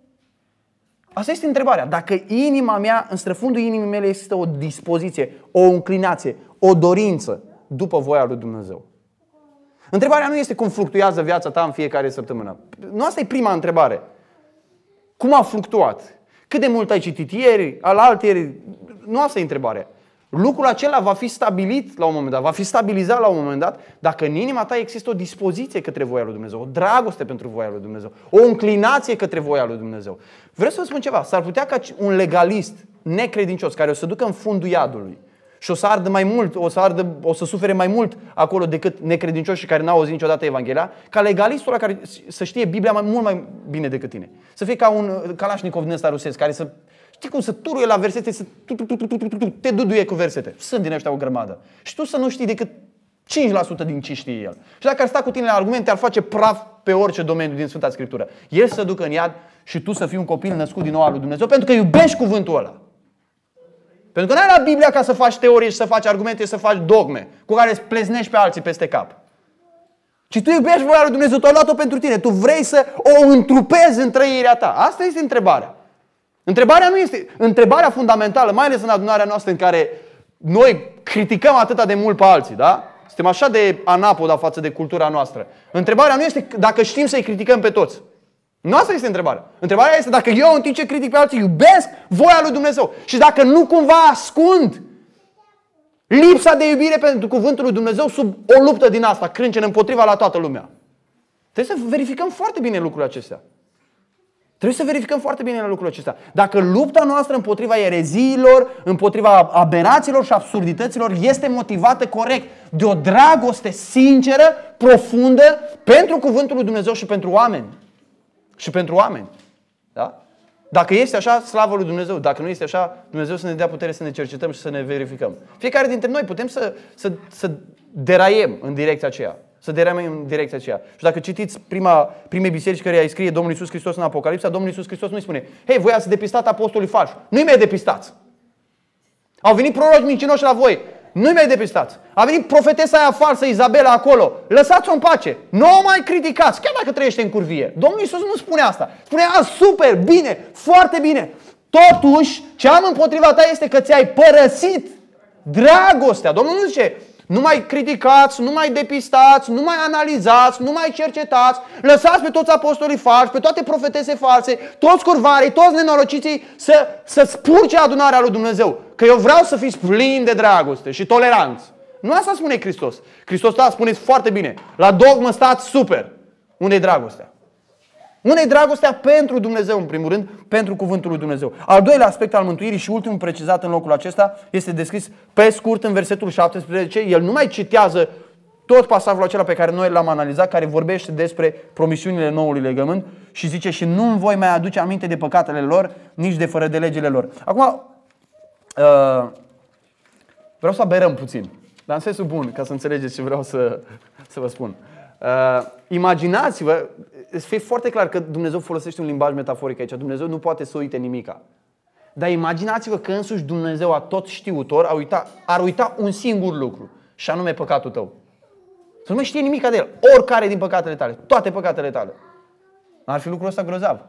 Asta este întrebarea. Dacă inima mea, în străfundul inimii mele, este o dispoziție, o înclinație, o dorință după voia lui Dumnezeu. Întrebarea nu este cum fluctuează viața ta în fiecare săptămână. Nu, asta e prima întrebare. Cum a fluctuat? Cât de mult ai citit ieri, alaltieri? Nu asta e întrebarea. Lucrul acela va fi stabilit la un moment dat, va fi stabilizat la un moment dat dacă în inima ta există o dispoziție către voia lui Dumnezeu, o dragoste pentru voia lui Dumnezeu, o înclinație către voia lui Dumnezeu. Vreau să vă spun ceva, s-ar putea ca un legalist necredincios care o să ducă în fundul iadului și o să ardă mai mult, o să, ardă, o să sufere mai mult acolo decât necredincioși care n-au auzit niciodată Evanghelia, ca legalistul ăla care să știe Biblia mai, mult mai bine decât tine. Să fie ca un Kalashnikov din ăsta rusesc care să... Știi cum să turuie la versete, să te duduie cu versete. Sunt din ăștia o grămadă. Și tu să nu știi decât cinci la sută din ce știe el. Și dacă ar sta cu tine la argumente, ar face praf pe orice domeniu din Sfânta Scriptură. El să ducă în iad și tu să fii un copil născut din nou al lui Dumnezeu, pentru că iubești cuvântul ăla. Pentru că n-ai la Biblia ca să faci teorie și să faci argumente și să faci dogme cu care îți pleznești pe alții peste cap. Ci tu iubești voia lui Dumnezeu, tu ai luat-o pentru tine. Tu vrei să o întrupezi în trăirea ta. Asta este întrebarea. Întrebarea nu este, întrebarea fundamentală, mai ales în adunarea noastră în care noi criticăm atât de mult pe alții, da? Suntem așa de anapoda față de cultura noastră. Întrebarea nu este dacă știm să-i criticăm pe toți. Nu asta este întrebarea. Întrebarea este dacă eu, în timp ce critic pe alții, iubesc voia lui Dumnezeu. Și dacă nu cumva ascund lipsa de iubire pentru cuvântul lui Dumnezeu sub o luptă din asta, crâncen împotriva la toată lumea. Trebuie să verificăm foarte bine lucrurile acestea. Trebuie să verificăm foarte bine la lucrul acesta. Dacă lupta noastră împotriva ereziilor, împotriva aberațiilor și absurdităților este motivată corect de o dragoste sinceră, profundă pentru cuvântul lui Dumnezeu și pentru oameni. Și pentru oameni. Da? Dacă este așa, slavă lui Dumnezeu. Dacă nu este așa, Dumnezeu să ne dea putere să ne cercetăm și să ne verificăm. Fiecare dintre noi putem să, să, să deraiem în direcția aceea. Să deraiem în direcția aceea. Și dacă citiți prima, primei biserici care îi scrie Domnul Iisus Hristos în Apocalipsa, Domnul Iisus Hristos nu-i spune: hei, voi ați depistat apostolii falși. Nu-i mai depistați. Au venit proroci mincinoși la voi. Nu-i mai depistați. A venit profetesa aia falsă, Izabela, acolo. Lăsați-o în pace. Nu o mai criticați, chiar dacă trăiește în curvie. Domnul Iisus nu spune asta. Spune: a, super, bine, foarte bine. Totuși, ce am împotriva ta este că ți-ai părăsit dragostea. Domnul nu zice: nu mai criticați, nu mai depistați, nu mai analizați, nu mai cercetați, lăsați pe toți apostolii falși, pe toate profetese false, toți curvarii, toți nenorociții să, să spurce adunarea lui Dumnezeu. Că eu vreau să fiți plini de dragoste și toleranți. Nu asta spune Hristos. Hristos a spune foarte bine: la dogmă stați super. Unde e dragostea? Unde e dragostea pentru Dumnezeu, în primul rând, pentru cuvântul lui Dumnezeu. Al doilea aspect al mântuirii și ultimul precizat în locul acesta este descris pe scurt în versetul șaptesprezece. El nu mai citează tot pasajul acela pe care noi l-am analizat, care vorbește despre promisiunile noului legământ și zice: și nu îmi voi mai aduce aminte de păcatele lor, nici de fără de legile lor. Acum, uh, vreau să aberăm puțin, dar în sensul bun, ca să înțelegeți ce vreau să, să vă spun. Uh, imaginați-vă, să fie foarte clar că Dumnezeu folosește un limbaj metaforic aici. Dumnezeu nu poate să uite nimica. Dar imaginați-vă că însuși Dumnezeu, a tot știutor, ar uita, ar uita un singur lucru, și anume păcatul tău. Să nu mai știe nimica de el. Oricare din păcatele tale, toate păcatele tale. Ar fi lucrul ăsta grozav.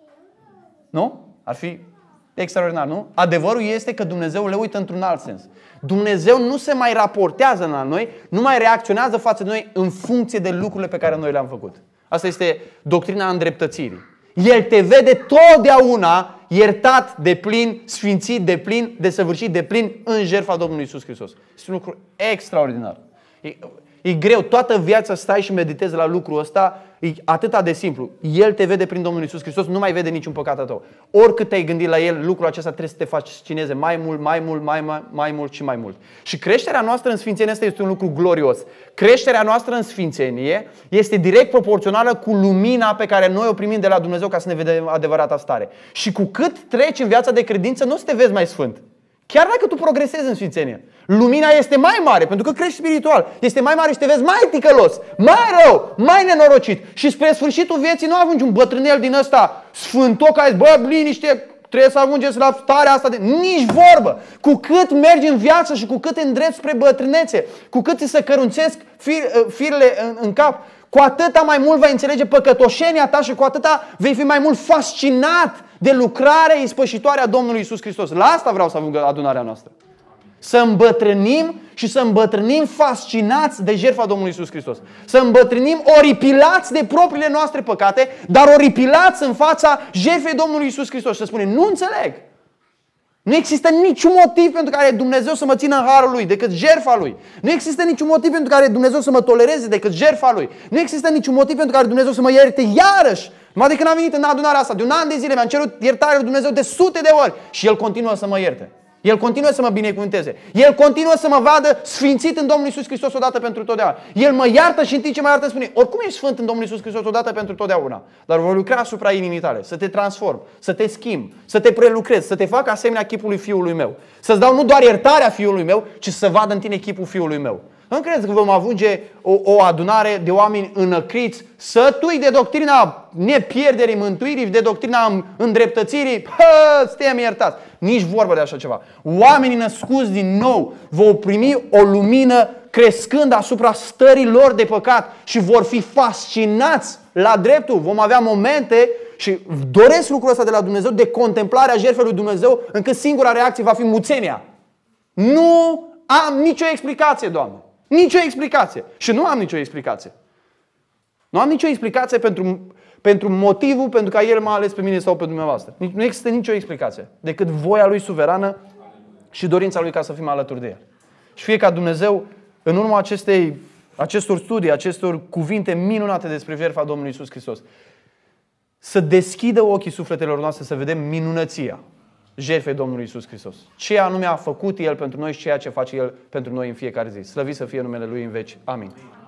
Nu? Ar fi extraordinar, nu? Adevărul este că Dumnezeu le uită într-un alt sens. Dumnezeu nu se mai raportează la noi, nu mai reacționează față de noi în funcție de lucrurile pe care noi le-am făcut. Asta este doctrina îndreptățirii. El te vede totdeauna iertat de plin, sfințit de plin, desăvârșit de plin în jertfa Domnului Iisus Hristos. Este un lucru extraordinar. E, e greu, toată viața stai și meditezi la lucrul ăsta, e atâta de simplu. El te vede prin Domnul Iisus Hristos, nu mai vede niciun păcat al tău. Oricât te-ai gândit la El, lucrul acesta trebuie să te fascineze mai mult, mai mult, mai, mai, mai mult și mai mult. Și creșterea noastră în sfințenie asta este un lucru glorios. Creșterea noastră în sfințenie este direct proporțională cu lumina pe care noi o primim de la Dumnezeu ca să ne vedem adevărata stare. Și cu cât treci în viața de credință, nu o să te vezi mai sfânt. Chiar dacă tu progresezi în sfințenie, lumina este mai mare, pentru că crești spiritual. Este mai mare și te vezi mai ticălos, mai rău, mai nenorocit. Și spre sfârșitul vieții nu ajungi un bătrânel din ăsta sfântoc, ai zis, bă, liniște, trebuie să ajungeți la starea asta de... Nici vorbă! Cu cât mergi în viață și cu cât îndreți spre bătrânețe, cu cât ți se căruncesc fir, firele în, în cap, cu atâta mai mult vei înțelege păcătoșenia ta și cu atâta vei fi mai mult fascinat de lucrarea ispășitoare a Domnului Iisus Hristos. La asta vreau să avem adunarea noastră. Să îmbătrânim și să îmbătrânim fascinați de jertfa Domnului Iisus Hristos. Să îmbătrânim oripilați de propriile noastre păcate, dar oripilați în fața jertfei Domnului Iisus Hristos. Și să spunem, nu înțeleg. Nu există niciun motiv pentru care Dumnezeu să mă țină în harul Lui decât jertfa Lui. Nu există niciun motiv pentru care Dumnezeu să mă tolereze decât jertfa Lui. Nu există niciun motiv pentru care Dumnezeu să mă ierte iarăși. Numai de când am venit în adunarea asta, de un an de zile mi-am cerut iertare lui Dumnezeu de sute de ori și El continuă să mă ierte. El continuă să mă binecuvânteze. El continuă să mă vadă sfințit în Domnul Iisus Hristos odată pentru totdeauna. El mă iartă și în timp ce mă iartă spune, oricum ești sfânt în Domnul Iisus Hristos odată pentru totdeauna. Dar voi lucra asupra inimii tale, să te transform, să te schimb, să te prelucrez, să te fac asemenea chipului Fiului meu. Să-ți dau nu doar iertarea Fiului meu, ci să vadă în tine chipul Fiului meu. Nu credeți că vom ajunge o, o adunare de oameni înăcriți, sătui de doctrina nepierderii mântuirii, de doctrina îndreptățirii? Hă, suntem iertați. Nici vorbă de așa ceva. Oamenii născuți din nou vor primi o lumină crescând asupra stării lor de păcat și vor fi fascinați la dreptul. Vom avea momente și doresc lucrul ăsta de la Dumnezeu, de contemplarea jertfei lui Dumnezeu, încât singura reacție va fi muțenia. Nu am nicio explicație, Doamne. Nicio explicație. Și nu am nicio explicație. Nu am nicio explicație pentru, pentru motivul pentru care El m-a ales pe mine sau pe dumneavoastră. Nu există nicio explicație decât voia Lui suverană și dorința Lui ca să fim alături de El. Și fie ca Dumnezeu, în urma acestei, acestor studii, acestor cuvinte minunate despre jertfa Domnului Iisus Hristos, să deschidă ochii sufletelor noastre să vedem minunăția jertfei Domnului Iisus Hristos. Ce anume a făcut El pentru noi și ceea ce face El pentru noi în fiecare zi. Slăvit să fie numele Lui în veci. Amin.